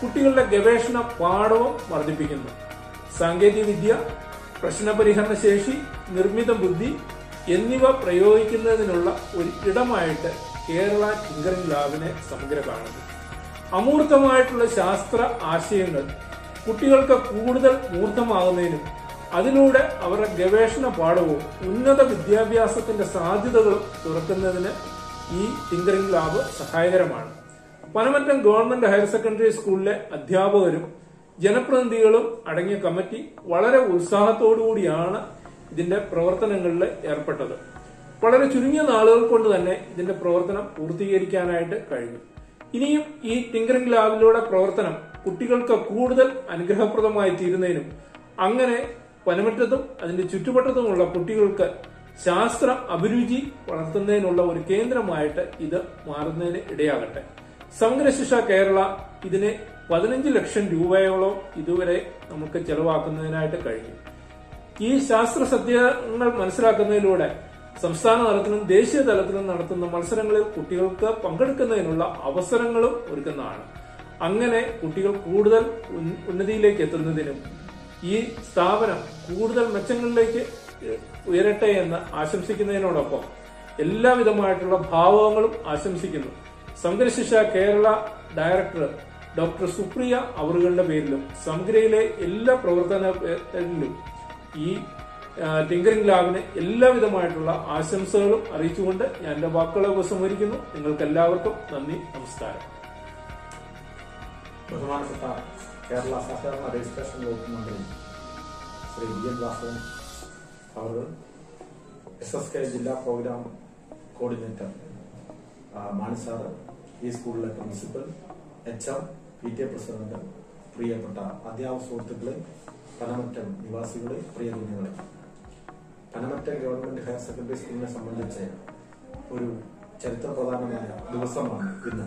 കുട്ടികളുടെ ഗവേഷണ പാഠവും വർദ്ധിപ്പിക്കുന്നു. സാങ്കേതിക വിദ്യ, പ്രശ്നപരിഹരണ ശേഷി, നിർമ്മിത ബുദ്ധി എന്നിവ പ്രയോഗിക്കുന്നതിനുള്ള ഒരു ഇടമായിട്ട് കേരള ടിങ്കറിംഗ് ലാബിനെ സമഗ്ര കാണുന്നു. അമൂർത്തമായിട്ടുള്ള ശാസ്ത്ര ആശയങ്ങൾ കുട്ടികൾക്ക് കൂടുതൽ മൂർത്തമാകുന്നതിനും അതിലൂടെ അവരുടെ ഗവേഷണ പാഠവും ഉന്നത വിദ്യാഭ്യാസത്തിന്റെ സാധ്യതകളും തുറക്കുന്നതിന് ഈ ടിങ്കറിംഗ് ലാബ് സഹായകരമാണ്. പനമറ്റം ഗവൺമെന്റ് ഹയർ സെക്കൻഡറി സ്കൂളിലെ അധ്യാപകരും ജനപ്രതിനിധികളും അടങ്ങിയ കമ്മിറ്റി വളരെ ഉത്സാഹത്തോടുകൂടിയാണ് ഇതിന്റെ പ്രവർത്തനങ്ങളിൽ ഏർപ്പെട്ടത്. വളരെ ചുരുങ്ങിയ നാളുകൾ കൊണ്ട് തന്നെ ഇതിന്റെ പ്രവർത്തനം പൂർത്തീകരിക്കാനായിട്ട് കഴിഞ്ഞു. ഇനിയും ഈ ടിങ്കറിംഗ് ലാബിലൂടെ പ്രവർത്തനം കുട്ടികൾക്ക് കൂടുതൽ അനുഗ്രഹപ്രദമായി തീരുന്നതിനും അങ്ങനെ പനമറ്റത്തും അതിന്റെ ചുറ്റുവട്ടത്തുമുള്ള കുട്ടികൾക്ക് ശാസ്ത്ര അഭിരുചി വളർത്തുന്നതിനുള്ള ഒരു കേന്ദ്രമായിട്ട് ഇത് മാറുന്നതിന് ഇടയാകട്ടെ. സമഗ്ര ശിക്ഷ കേരള ഇതിന് 15 ലക്ഷം രൂപയോളം ഇതുവരെ നമുക്ക് ചെലവാക്കുന്നതിനായിട്ട് കഴിഞ്ഞു. ഈ ശാസ്ത്ര സത്യങ്ങൾ മനസ്സിലാക്കുന്നതിലൂടെ സംസ്ഥാന തലത്തിലും ദേശീയ തലത്തിലും നടത്തുന്ന മത്സരങ്ങളിൽ കുട്ടികൾക്ക് പങ്കെടുക്കുന്നതിനുള്ള അവസരങ്ങളും ഒരുക്കുന്നതാണ്. അങ്ങനെ കുട്ടികൾ കൂടുതൽ ഉന്നതിയിലേക്ക് എത്തുന്നതിനും ഈ സ്ഥാപനം കൂടുതൽ മെച്ചങ്ങളിലേക്ക് ഉയരട്ടെ എന്ന് ആശംസിക്കുന്നതിനോടൊപ്പം എല്ലാവിധമായിട്ടുള്ള ഭാവങ്ങളും ആശംസിക്കുന്നു. സമഗ്ര ശിക്ഷ കേരള ഡയറക്ടർ ഡോക്ടർ സുപ്രിയ അവറുകളുടെ പേരിലും സമഗ്രയിലെ എല്ലാ പ്രവർത്തനത്തിലും ഈ ടിങ്കറിംഗ് ലാബിന് എല്ലാവിധമായിട്ടുള്ള ആശംസകളും അറിയിച്ചുകൊണ്ട് ഞാൻ എന്റെ വാക്കുകളെ ഉപസംഹരിക്കുന്നു. നിങ്ങൾക്ക് എല്ലാവർക്കും നന്ദി, നമസ്കാരം. ബഹുമാനപ്പെട്ട കേരള സഹകരണ രജിസ്ട്രേഷൻ വകുപ്പ് മന്ത്രി ശ്രീ വി.എൻ. വാസവൻ അവർ, SSK ജില്ലാ പ്രോഗ്രാം കോർഡിനേറ്റർ മാണി സാറ്, ഈ സ്കൂളിലെ പ്രിൻസിപ്പൽ, HM, PTA പ്രസിഡന്റ്, പ്രിയപ്പെട്ട അധ്യാപക സുഹൃത്തുക്കളെ, പനമറ്റം നിവാസികളെ, പ്രിയ കുഞ്ഞുങ്ങളെ, പനമറ്റം ഗവൺമെന്റ് ഹയർ സെക്കൻഡറി സ്കൂളിനെ സംബന്ധിച്ച് ഒരു ചരിത്രപ്രധാനമായ ദിവസമാണ് ഇന്ന്.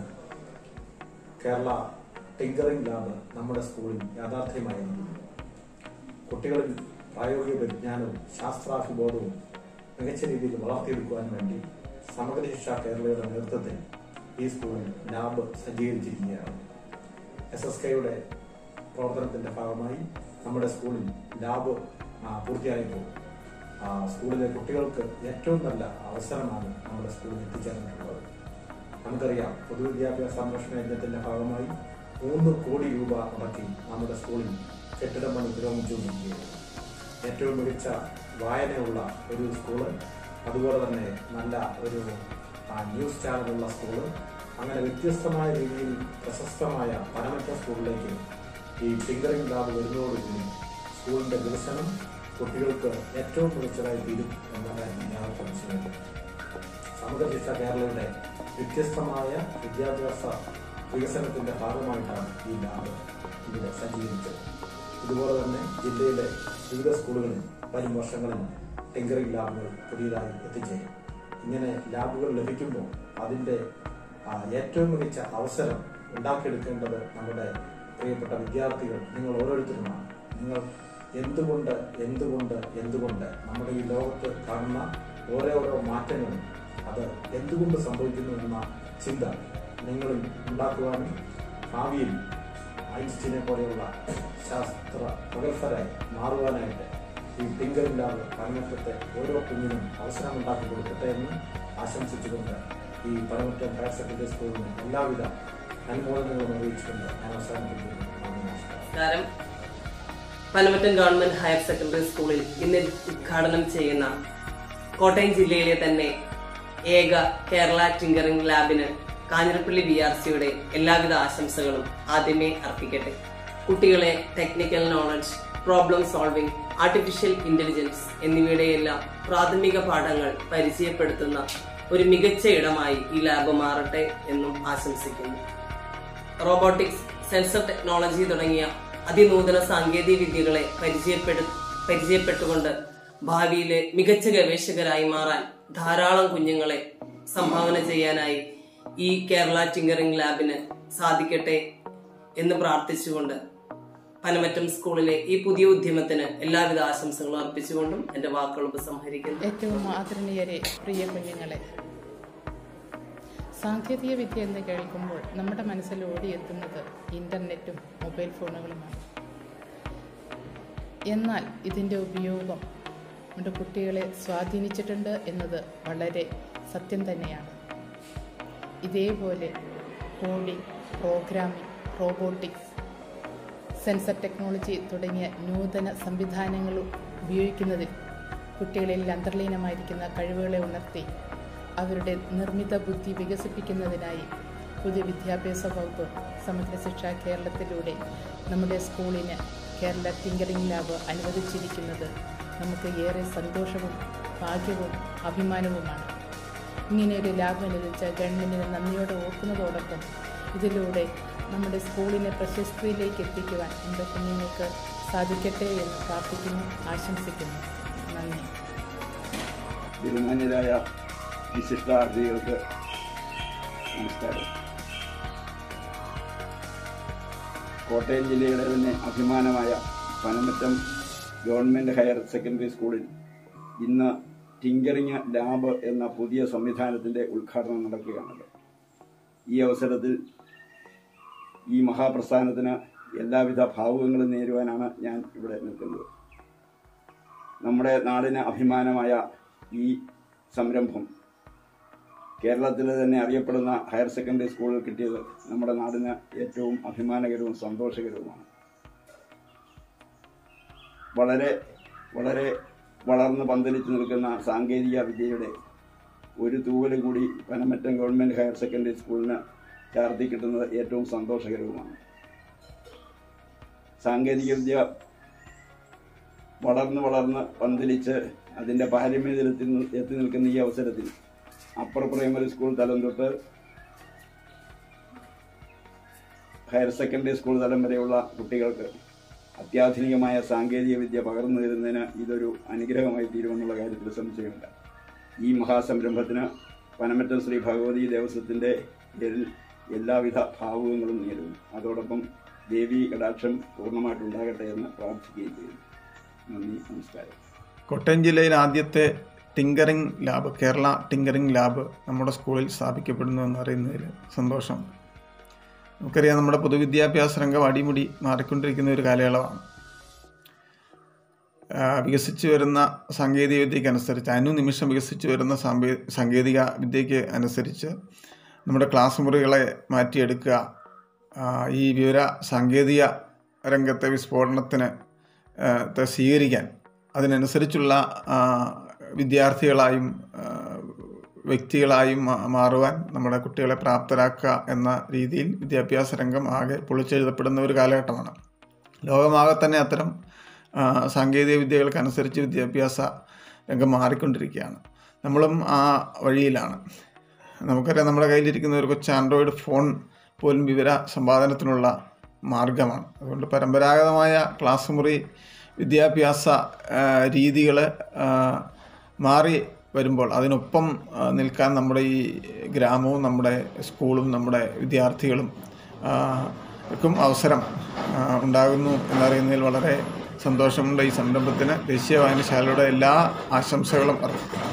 കേരള ടിങ്കറിംഗ് ലാബ് നമ്മുടെ സ്കൂളിൽ യാഥാർത്ഥ്യമായിരിക്കുന്നു. കുട്ടികളിൽ പ്രായോഗിക വിജ്ഞാനവും ശാസ്ത്രാഭിബോധവും മികച്ച രീതിയിൽ വളർത്തിയെടുക്കുവാൻ വേണ്ടി സമഗ്ര ശിക്ഷ കേരളയുടെ നേതൃത്വത്തിൽ ഈ സ്കൂളിൽ ലാബ് സജ്ജീകരിച്ചിരിക്കുകയാണ്. SSKയുടെ പ്രവർത്തനത്തിന്റെ ഭാഗമായി നമ്മുടെ സ്കൂളിൽ ലാബ് പൂർത്തിയായപ്പോൾ സ്കൂളിലെ കുട്ടികൾക്ക് ഏറ്റവും നല്ല അവസരമാണ് നമ്മുടെ സ്കൂളിൽ എത്തിച്ചേർന്നിട്ടുള്ളത്. നമുക്കറിയാം, പൊതുവിദ്യാഭ്യാസ സംരക്ഷണ യജ്ഞത്തിന്റെ ഭാഗമായി 3 കോടി രൂപ മുടക്കി നമ്മുടെ സ്കൂളിൽ കെട്ടിടം പണി പുരോഗമിച്ചുകൊണ്ടിരിക്കുകയാണ്. ഏറ്റവും മികച്ച വായനയുള്ള ഒരു സ്കൂള്, അതുപോലെ തന്നെ നല്ല ഒരു ന്യൂസ് ചാനലുള്ള സ്കൂള്, അങ്ങനെ വ്യത്യസ്തമായ രീതിയിൽ പ്രശസ്തമായ പനമറ്റം സ്കൂളിലേക്ക് ഈ ടിങ്കറിംഗ് ലാബ് വരുന്നതോടുകൂടി സ്കൂളിന്റെ വികസനം കുട്ടികൾക്ക് ഏറ്റവും മികച്ചതായി തീരും എന്നാണ് ഞങ്ങൾക്ക് മനസ്സിലാക്കുന്നത്. സമഗ്ര ശിക്ഷ കേരളയുടെ വ്യത്യസ്തമായ വിദ്യാഭ്യാസ വികസനത്തിന്റെ ഭാഗമായിട്ടാണ് ഈ ലാബ് ഇവിടെ സജ്ജീകരിച്ചത്. ഇതുപോലെ തന്നെ ജില്ലയിലെ വിവിധ സ്കൂളുകളിൽ വരും വർഷങ്ങളിൽ ടിങ്കറിംഗ് ലാബുകൾ പുതിയതായി എത്തിച്ചേരും. ഇങ്ങനെ ലാബുകൾ ലഭിക്കുമ്പോൾ അതിന്റെ ഏറ്റവും മികച്ച അവസരം ഉണ്ടാക്കിയെടുക്കേണ്ടത് നമ്മുടെ പ്രിയപ്പെട്ട വിദ്യാർത്ഥികൾ, നിങ്ങൾ ഓരോരുത്തരുമാണ്. നിങ്ങൾ എന്തുകൊണ്ട് നമ്മുടെ ഈ ലോകത്ത് കാണുന്ന ഓരോരോ മാറ്റങ്ങളും അത് എന്തുകൊണ്ട് സംഭവിക്കുന്നു എന്ന ചിന്ത നിങ്ങളിൽ ഉണ്ടാക്കുവാനും ഭാവിയിൽ ഐൻസ്റ്റീനെ പോലെയുള്ള ശാസ്ത്ര പ്രഗത്ഭരായി മാറുവാനായിട്ട് ഈ ടിങ്കറിംഗ് ലാബ് പനമറ്റത്തെ ഓരോ കുഞ്ഞിനും അവസരമുണ്ടാക്കി കൊടുക്കട്ടെ എന്ന് ആശംസിച്ചുകൊണ്ട് ഈ പനമറ്റം ഹയർ സെക്കൻഡറി സ്കൂളിന് എല്ലാവിധ അനുമോദനങ്ങളും അറിയിച്ചുകൊണ്ട് ഞാൻ അവസാനിപ്പിക്കുന്നു. നമസ്കാരം. പനമറ്റം ഗവൺമെന്റ് ഹയർ സെക്കൻഡറി സ്കൂളിൽ ഇന്ന് ഉദ്ഘാടനം ചെയ്യുന്ന കോട്ടയം ജില്ലയിലെ തന്നെ ഏക കേരള ടിങ്കറിംഗ് ലാബിന് കാഞ്ഞിരപ്പള്ളി VRCയുടെ എല്ലാവിധ ആശംസകളും ആദ്യമേ അർപ്പിക്കട്ടെ. കുട്ടികളെ technical knowledge, problem solving, artificial intelligence എന്നിവയുടെയെല്ലാം പ്രാഥമിക പാഠങ്ങൾ പരിചയപ്പെടുത്തുന്ന ഒരു മികച്ച ഇടമായി ഈ ലാബ് മാറട്ടെ എന്നും ആശംസിക്കുന്നു. റോബോട്ടിക്സ്, സെൻസർ ടെക്നോളജി തുടങ്ങിയ അതിനൂതന സാങ്കേതിക വിദ്യകളെ പരിചയപ്പെട്ടുകൊണ്ട് ഭാവിയിലെ മികച്ച ഗവേഷകരായി മാറാൻ ധാരാളം കുഞ്ഞുങ്ങളെ സംഭാവന ചെയ്യാനായി ഈ കേരള ടിങ്കറിംഗ് ലാബിന് സാധിക്കട്ടെ എന്ന് പ്രാർത്ഥിച്ചുകൊണ്ട് പനമറ്റം സ്കൂളിലെ ഈ പുതിയ ഉദ്യമത്തിന് എല്ലാവിധ ആശംസകളും അർപ്പിച്ചുകൊണ്ടും എന്റെ വാക്കുകൾ ഉപസംഹരിക്കുന്നു. ഏറ്റവും ആദരണീയരെ, പ്രിയ കുഞ്ഞുങ്ങളെ, സാങ്കേതിക വിദ്യ എന്ന് കേൾക്കുമ്പോൾ നമ്മുടെ മനസ്സിൽ ഓടിയെത്തുന്നത് ഇൻ്റർനെറ്റും മൊബൈൽ ഫോണുകളുമാണ്. എന്നാൽ ഇതിൻ്റെ ഉപയോഗം നമ്മുടെ കുട്ടികളെ സ്വാധീനിച്ചിട്ടുണ്ട് എന്നത് വളരെ സത്യം തന്നെയാണ്. ഇതേപോലെ coding, programming, robotics, sensor technology തുടങ്ങിയ നൂതന സംവിധാനങ്ങൾ ഉപയോഗിക്കുന്നതിൽ കുട്ടികളിൽ അന്തർലീനമായിരിക്കുന്ന കഴിവുകളെ ഉണർത്തി അവരുടെ നിർമ്മിത ബുദ്ധി വികസിപ്പിക്കുന്നതിനായി പൊതുവിദ്യാഭ്യാസ വകുപ്പ് സമഗ്ര ശിക്ഷ കേരളത്തിലൂടെ നമ്മുടെ സ്കൂളിന് കേരള ടിങ്കറിംഗ് ലാബ് അനുവദിച്ചിരിക്കുന്നത് നമുക്ക് ഏറെ സന്തോഷവും ഭാഗ്യവും അഭിമാനവുമാണ്. ഇങ്ങനെയൊരു ലാബ് അനുവദിച്ച ഗവൺമെൻറ്റിന് നന്ദിയോടെ ഓർക്കുന്നതോടൊപ്പം ഇതിലൂടെ നമ്മുടെ സ്കൂളിനെ പ്രശസ്തിയിലേക്ക് എത്തിക്കുവാൻ നമ്മുടെ കുഞ്ഞുങ്ങൾക്ക് സാധിക്കട്ടെ എന്ന് പ്രാർത്ഥിക്കുന്നു, ആശംസിക്കുന്നു. നന്ദി. ബഹുമാന്യരായ വിശിഷ്ടാതിഥികൾക്ക് നമസ്കാരം. കോട്ടയം ജില്ലയുടെ തന്നെ അഭിമാനമായ പനമറ്റം ഗവൺമെൻറ് ഹയർ സെക്കൻഡറി സ്കൂളിൽ ഇന്ന് ടിങ്കറിംഗ് ലാബ് എന്ന പുതിയ സംവിധാനത്തിൻ്റെ ഉദ്ഘാടനം നടക്കുകയാണല്ലോ. ഈ അവസരത്തിൽ ഈ മഹാപ്രസ്ഥാനത്തിന് എല്ലാവിധ ഭാവുകങ്ങളും നേരുവാനാണ് ഞാൻ ഇവിടെ നിൽക്കുന്നത്. നമ്മുടെ നാടിന് അഭിമാനമായ ഈ സംരംഭം കേരളത്തിൽ തന്നെ അറിയപ്പെടുന്ന ഹയർ സെക്കൻഡറി സ്കൂളിൽ കിട്ടിയത് നമ്മുടെ നാടിന് ഏറ്റവും അഭിമാനകരവും സന്തോഷകരവുമാണ്. വളരെ വളരെ വളർന്ന് പന്തലിച്ച് നിൽക്കുന്ന സാങ്കേതിക വിദ്യയുടെ ഒരു തൂവല് കൂടി പനമറ്റം ഗവൺമെൻറ് ഹയർ സെക്കൻഡറി സ്കൂളിന് ചാർത്തി കിട്ടുന്നത് ഏറ്റവും സന്തോഷകരവുമാണ്. സാങ്കേതിക വിദ്യ വളർന്ന് പന്തലിച്ച് അതിൻ്റെ പാരമ്യത്തിൽ എത്തി നിൽക്കുന്ന ഈ അവസരത്തിൽ അപ്പർ പ്രൈമറി സ്കൂൾ തലം തൊട്ട് ഹയർ സെക്കൻഡറി സ്കൂൾ തലം വരെയുള്ള കുട്ടികൾക്ക് അത്യാധുനികമായ സാങ്കേതിക വിദ്യ പകർന്നു തരുന്നതിന് ഇതൊരു അനുഗ്രഹമായി തീരുമെന്നുള്ള കാര്യത്തിൽ സംശയമില്ല. ഈ മഹാസംരംഭത്തിന് പനമറ്റം ശ്രീ ഭഗവതി ദേവസ്വത്തിൻ്റെ എല്ലാവിധ ഭാവുകങ്ങളും നേരുന്നു. അതോടൊപ്പം ദേവി കടാക്ഷം പൂർണ്ണമായിട്ടുണ്ടാകട്ടെ എന്ന് പ്രാർത്ഥിക്കുകയും ചെയ്യുന്നു. നന്ദി, നമസ്കാരം. കോട്ടയം ജില്ലയിൽ ആദ്യത്തെ tinkering lab, Kerala tinkering lab നമ്മുടെ സ്കൂളിൽ സ്ഥാപിക്കപ്പെടുന്നു എന്നറിയുന്നതിൽ സന്തോഷം. നമുക്കറിയാം, നമ്മുടെ പൊതുവിദ്യാഭ്യാസ രംഗം അടിമുടി മാറിക്കൊണ്ടിരിക്കുന്ന ഒരു കാലയളവാണ്. വികസിച്ചു വരുന്ന സാങ്കേതിക വിദ്യയ്ക്കനുസരിച്ച്, അനുനിമിഷം വികസിച്ചു വരുന്ന സാങ്കേതിക വിദ്യയ്ക്ക് അനുസരിച്ച് നമ്മുടെ ക്ലാസ് മുറികളെ മാറ്റിയെടുക്കുക, ഈ വിവര സാങ്കേതിക രംഗത്തെ വിസ്ഫോടനത്തിന് സ്വീകരിക്കാൻ അതിനനുസരിച്ചുള്ള വിദ്യാർത്ഥികളായും വ്യക്തികളായും മാറുവാൻ നമ്മുടെ കുട്ടികളെ പ്രാപ്തരാക്കുക എന്ന രീതിയിൽ വിദ്യാഭ്യാസ രംഗം ആകെ പൊളിച്ചെഴുതപ്പെടുന്ന ഒരു കാലഘട്ടമാണ്. ലോകമാകെ തന്നെ അത്തരം സാങ്കേതിക വിദ്യകൾക്കനുസരിച്ച് വിദ്യാഭ്യാസ രംഗം മാറിക്കൊണ്ടിരിക്കുകയാണ്. നമ്മളും ആ വഴിയിലാണ്. നമുക്കറിയാം, നമ്മുടെ കയ്യിലിരിക്കുന്ന ഒരു കൊച്ചു ആൻഡ്രോയിഡ് ഫോൺ പോലും വിവര സമ്പാദനത്തിനുള്ള മാർഗമാണ്. അതുകൊണ്ട് പരമ്പരാഗതമായ ക്ലാസ് മുറി വിദ്യാഭ്യാസ രീതികൾ മാറി വരുമ്പോൾ അതിനൊപ്പം നിൽക്കാൻ നമ്മുടെ ഈ ഗ്രാമവും നമ്മുടെ സ്കൂളും നമ്മുടെ വിദ്യാർത്ഥികളും ക്കും അവസരം ഉണ്ടാകുന്നു എന്നറിയുന്നതിൽ വളരെ സന്തോഷമുണ്ട്. ഈ സംരംഭത്തിന് ദേശീയ വായനശാലയുടെ എല്ലാ ആശംസകളും അർപ്പിക്കുന്നു.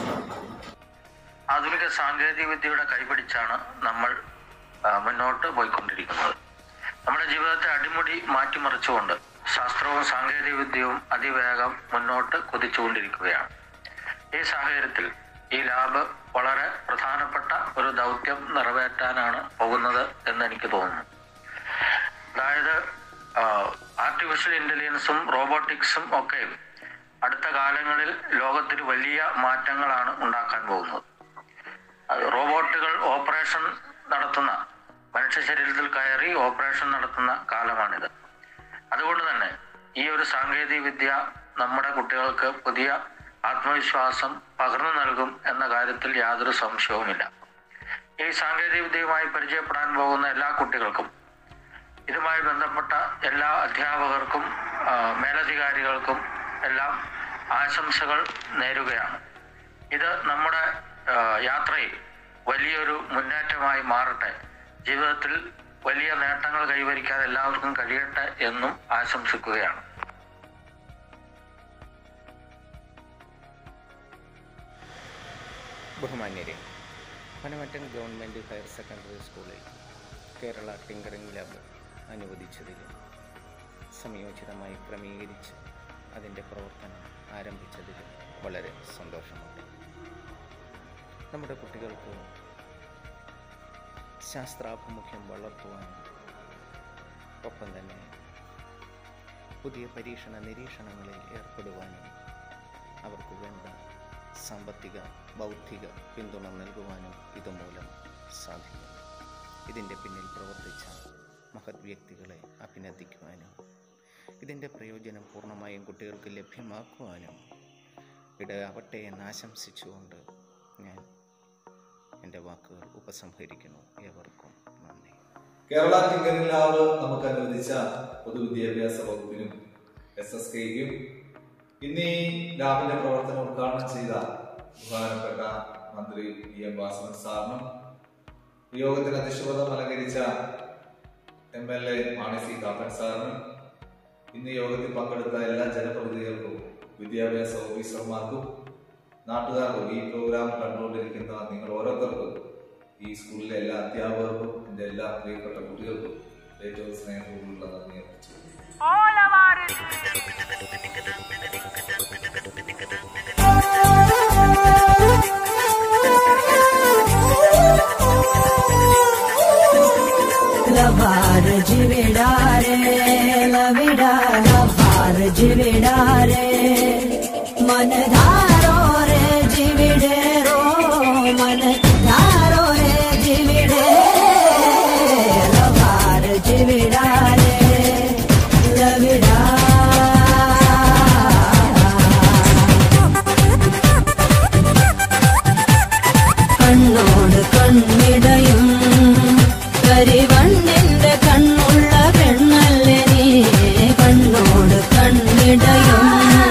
ആധുനിക സാങ്കേതിക വിദ്യയുടെ കൈപിടിച്ചാണ് നമ്മൾ മുന്നോട്ട് പോയിക്കൊണ്ടിരിക്കുന്നത്. നമ്മുടെ ജീവിതത്തെ അടിമുടി മാറ്റിമറിച്ചുകൊണ്ട് ശാസ്ത്രവും സാങ്കേതിക വിദ്യയും അതിവേഗം മുന്നോട്ട് കുതിച്ചുകൊണ്ടിരിക്കുകയാണ്. ഈ സാഹചര്യത്തിൽ ഈ ലാബ് വളരെ പ്രധാനപ്പെട്ട ഒരു ദൗത്യം നിറവേറ്റാനാണ് പോകുന്നത് എന്ന് എനിക്ക് തോന്നുന്നു. അതായത് ആർട്ടിഫിഷ്യൽ ഇന്റലിജൻസും റോബോട്ടിക്സും ഒക്കെ അടുത്ത കാലങ്ങളിൽ ലോകത്തിൽ വലിയ മാറ്റങ്ങളാണ് ഉണ്ടാക്കാൻ പോകുന്നത്. റോബോട്ടുകൾ ഓപ്പറേഷൻ നടത്തുന്ന, മനുഷ്യ ശരീരത്തിൽ കയറി ഓപ്പറേഷൻ നടത്തുന്ന കാലമാണിത്. അതുകൊണ്ട് തന്നെ ഈ ഒരു സാങ്കേതിക വിദ്യ നമ്മുടെ കുട്ടികൾക്ക് പുതിയ ആത്മവിശ്വാസം പകർന്നു നൽകും എന്ന കാര്യത്തിൽ യാതൊരു സംശയവുമില്ല. ഈ സാങ്കേതിക വിദ്യയുമായി പരിചയപ്പെടാൻ പോകുന്ന എല്ലാ കുട്ടികൾക്കും, ഇതുമായി ബന്ധപ്പെട്ട എല്ലാ അധ്യാപകർക്കും മേലധികാരികൾക്കും എല്ലാം ആശംസകൾ നേരുകയാണ്. ഇത് നമ്മുടെ യാത്രയിൽ വലിയൊരു മുന്നേറ്റമായി മാറട്ടെ, ജീവിതത്തിൽ വലിയ നേട്ടങ്ങൾ കൈവരിക്കാൻ എല്ലാവർക്കും കഴിയട്ടെ എന്നും ആശംസിക്കുകയാണ്. ബഹുമാന്യരെ, പനമറ്റം ഗവൺമെൻറ് ഹയർ സെക്കൻഡറി സ്കൂളിൽ കേരള ടിങ്കറിംഗ് ലാബ് അനുവദിച്ചതിലും സംയോജിതമായി ക്രമീകരിച്ച് അതിൻ്റെ പ്രവർത്തനം ആരംഭിച്ചതിലും വളരെ സന്തോഷമുണ്ട്. നമ്മുടെ കുട്ടികൾക്ക് ശാസ്ത്രാഭിമുഖ്യം വളർത്തുവാനും ഒപ്പം തന്നെ പുതിയ പരീക്ഷണ നിരീക്ഷണങ്ങളിൽ ഏർപ്പെടുവാനും അവർക്ക് വേണ്ട സാമ്പത്തിക ബൗദ്ധിക പിന്തുണ നൽകുവാനും ഇതുമൂലം സാധിക്കും. ഇതിൻ്റെ പിന്നിൽ പ്രവർത്തിച്ച മഹത് വ്യക്തികളെ അഭിനന്ദിക്കുവാനും ഇതിൻ്റെ പ്രയോജനം പൂർണ്ണമായും കുട്ടികൾക്ക് ലഭ്യമാക്കുവാനും ഇടയാവട്ടെ എന്ന് ആശംസിച്ചുകൊണ്ട് ഞാൻ എൻ്റെ വാക്കുകൾ ഉപസംഹരിക്കുന്നു. ഏവർക്കും നന്ദി. കേരള ടിങ്കറിംഗ് ലാബ് നമുക്ക് അനുവദിച്ച പൊതുവിദ്യാഭ്യാസ വകുപ്പിനും SSKയ്ക്കും ഇന്ന് ഈ ലാബിന്റെ പ്രവർത്തനം ഉദ്ഘാടനം ചെയ്ത ബഹുമാനപ്പെട്ട മന്ത്രി E.M. വാസവൻ സാറിനും യോഗത്തിന് അധ്യക്ഷപദം അലങ്കരിച്ച MLA മാണി സി കാപ്പൻ സാറിനും ഇന്ന് യോഗത്തിൽ പങ്കെടുത്ത എല്ലാ ജനപ്രതിനിധികൾക്കും വിദ്യാഭ്യാസ ഓഫീസർമാർക്കും നാട്ടുകാർക്കും ഈ പ്രോഗ്രാം കണ്ടുകൊണ്ടിരിക്കുന്ന നിങ്ങൾ ഓരോരുത്തർക്കും ഈ സ്കൂളിലെ എല്ലാ അധ്യാപകർക്കും എൻ്റെ എല്ലാ പ്രിയപ്പെട്ട കുട്ടികൾക്കും ഏറ്റവും സ്നേഹപൂർവ്വമുള്ള നന്ദി അറിയിച്ചു. लवार जिवेडारे लविडा लवार जिवेडारे मन धारो रे जिविडे रो मन धारो रे जिविडे लवार जिवेडारे लविडा കണ്ണോട് കണ്ണിടയും കരിവണ്ണിന്റെ കണ്ണുള്ള പെണ്ണല്ലേ നീ കണ്ണോട് കണ്ണിടയും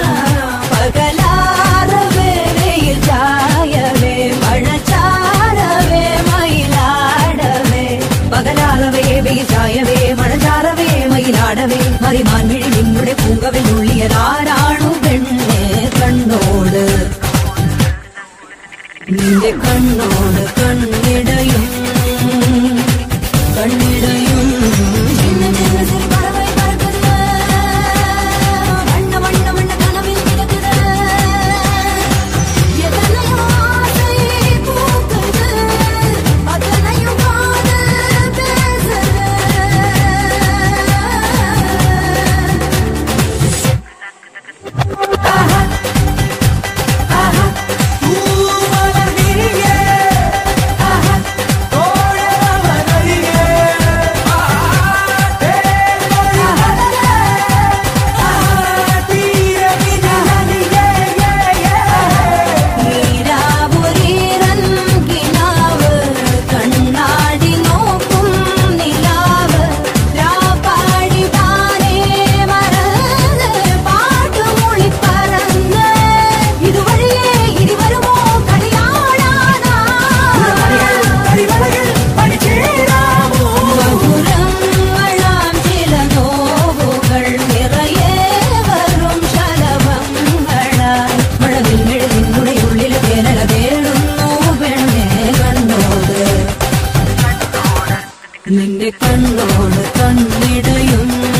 പകലാറവേ വെയിൽ ചായവേ മഴ ചാരവേ മയിലാടവേ പകലാറവേ വെയിൽ ചായവേ മഴ ചാരവേ മയിലാടവേ മറിമാൻ വിഴി നിങ്ങളുടെ പൂങ്കവിനുള്ളിയതാരാണു പെണ്ണെ കണ്ണോട് നിന്റെ കണ്ണോട് കണ്ണിടയും കണ്ണിടയും ചിന്ന ചിന്ന സിരി പറവൈ പറക്കുന്നത് വണ്ണ വണ്ണ വണ്ണ കനവിൽ കിടക്കുന്നത് എതനയോ ആസൈ പൂക്കുന്നത് അതനയോ കാതൽ പേசுறது ആഹാ ആഹാ നിന്റെ കണ്ണോട് കണ്ണിടയും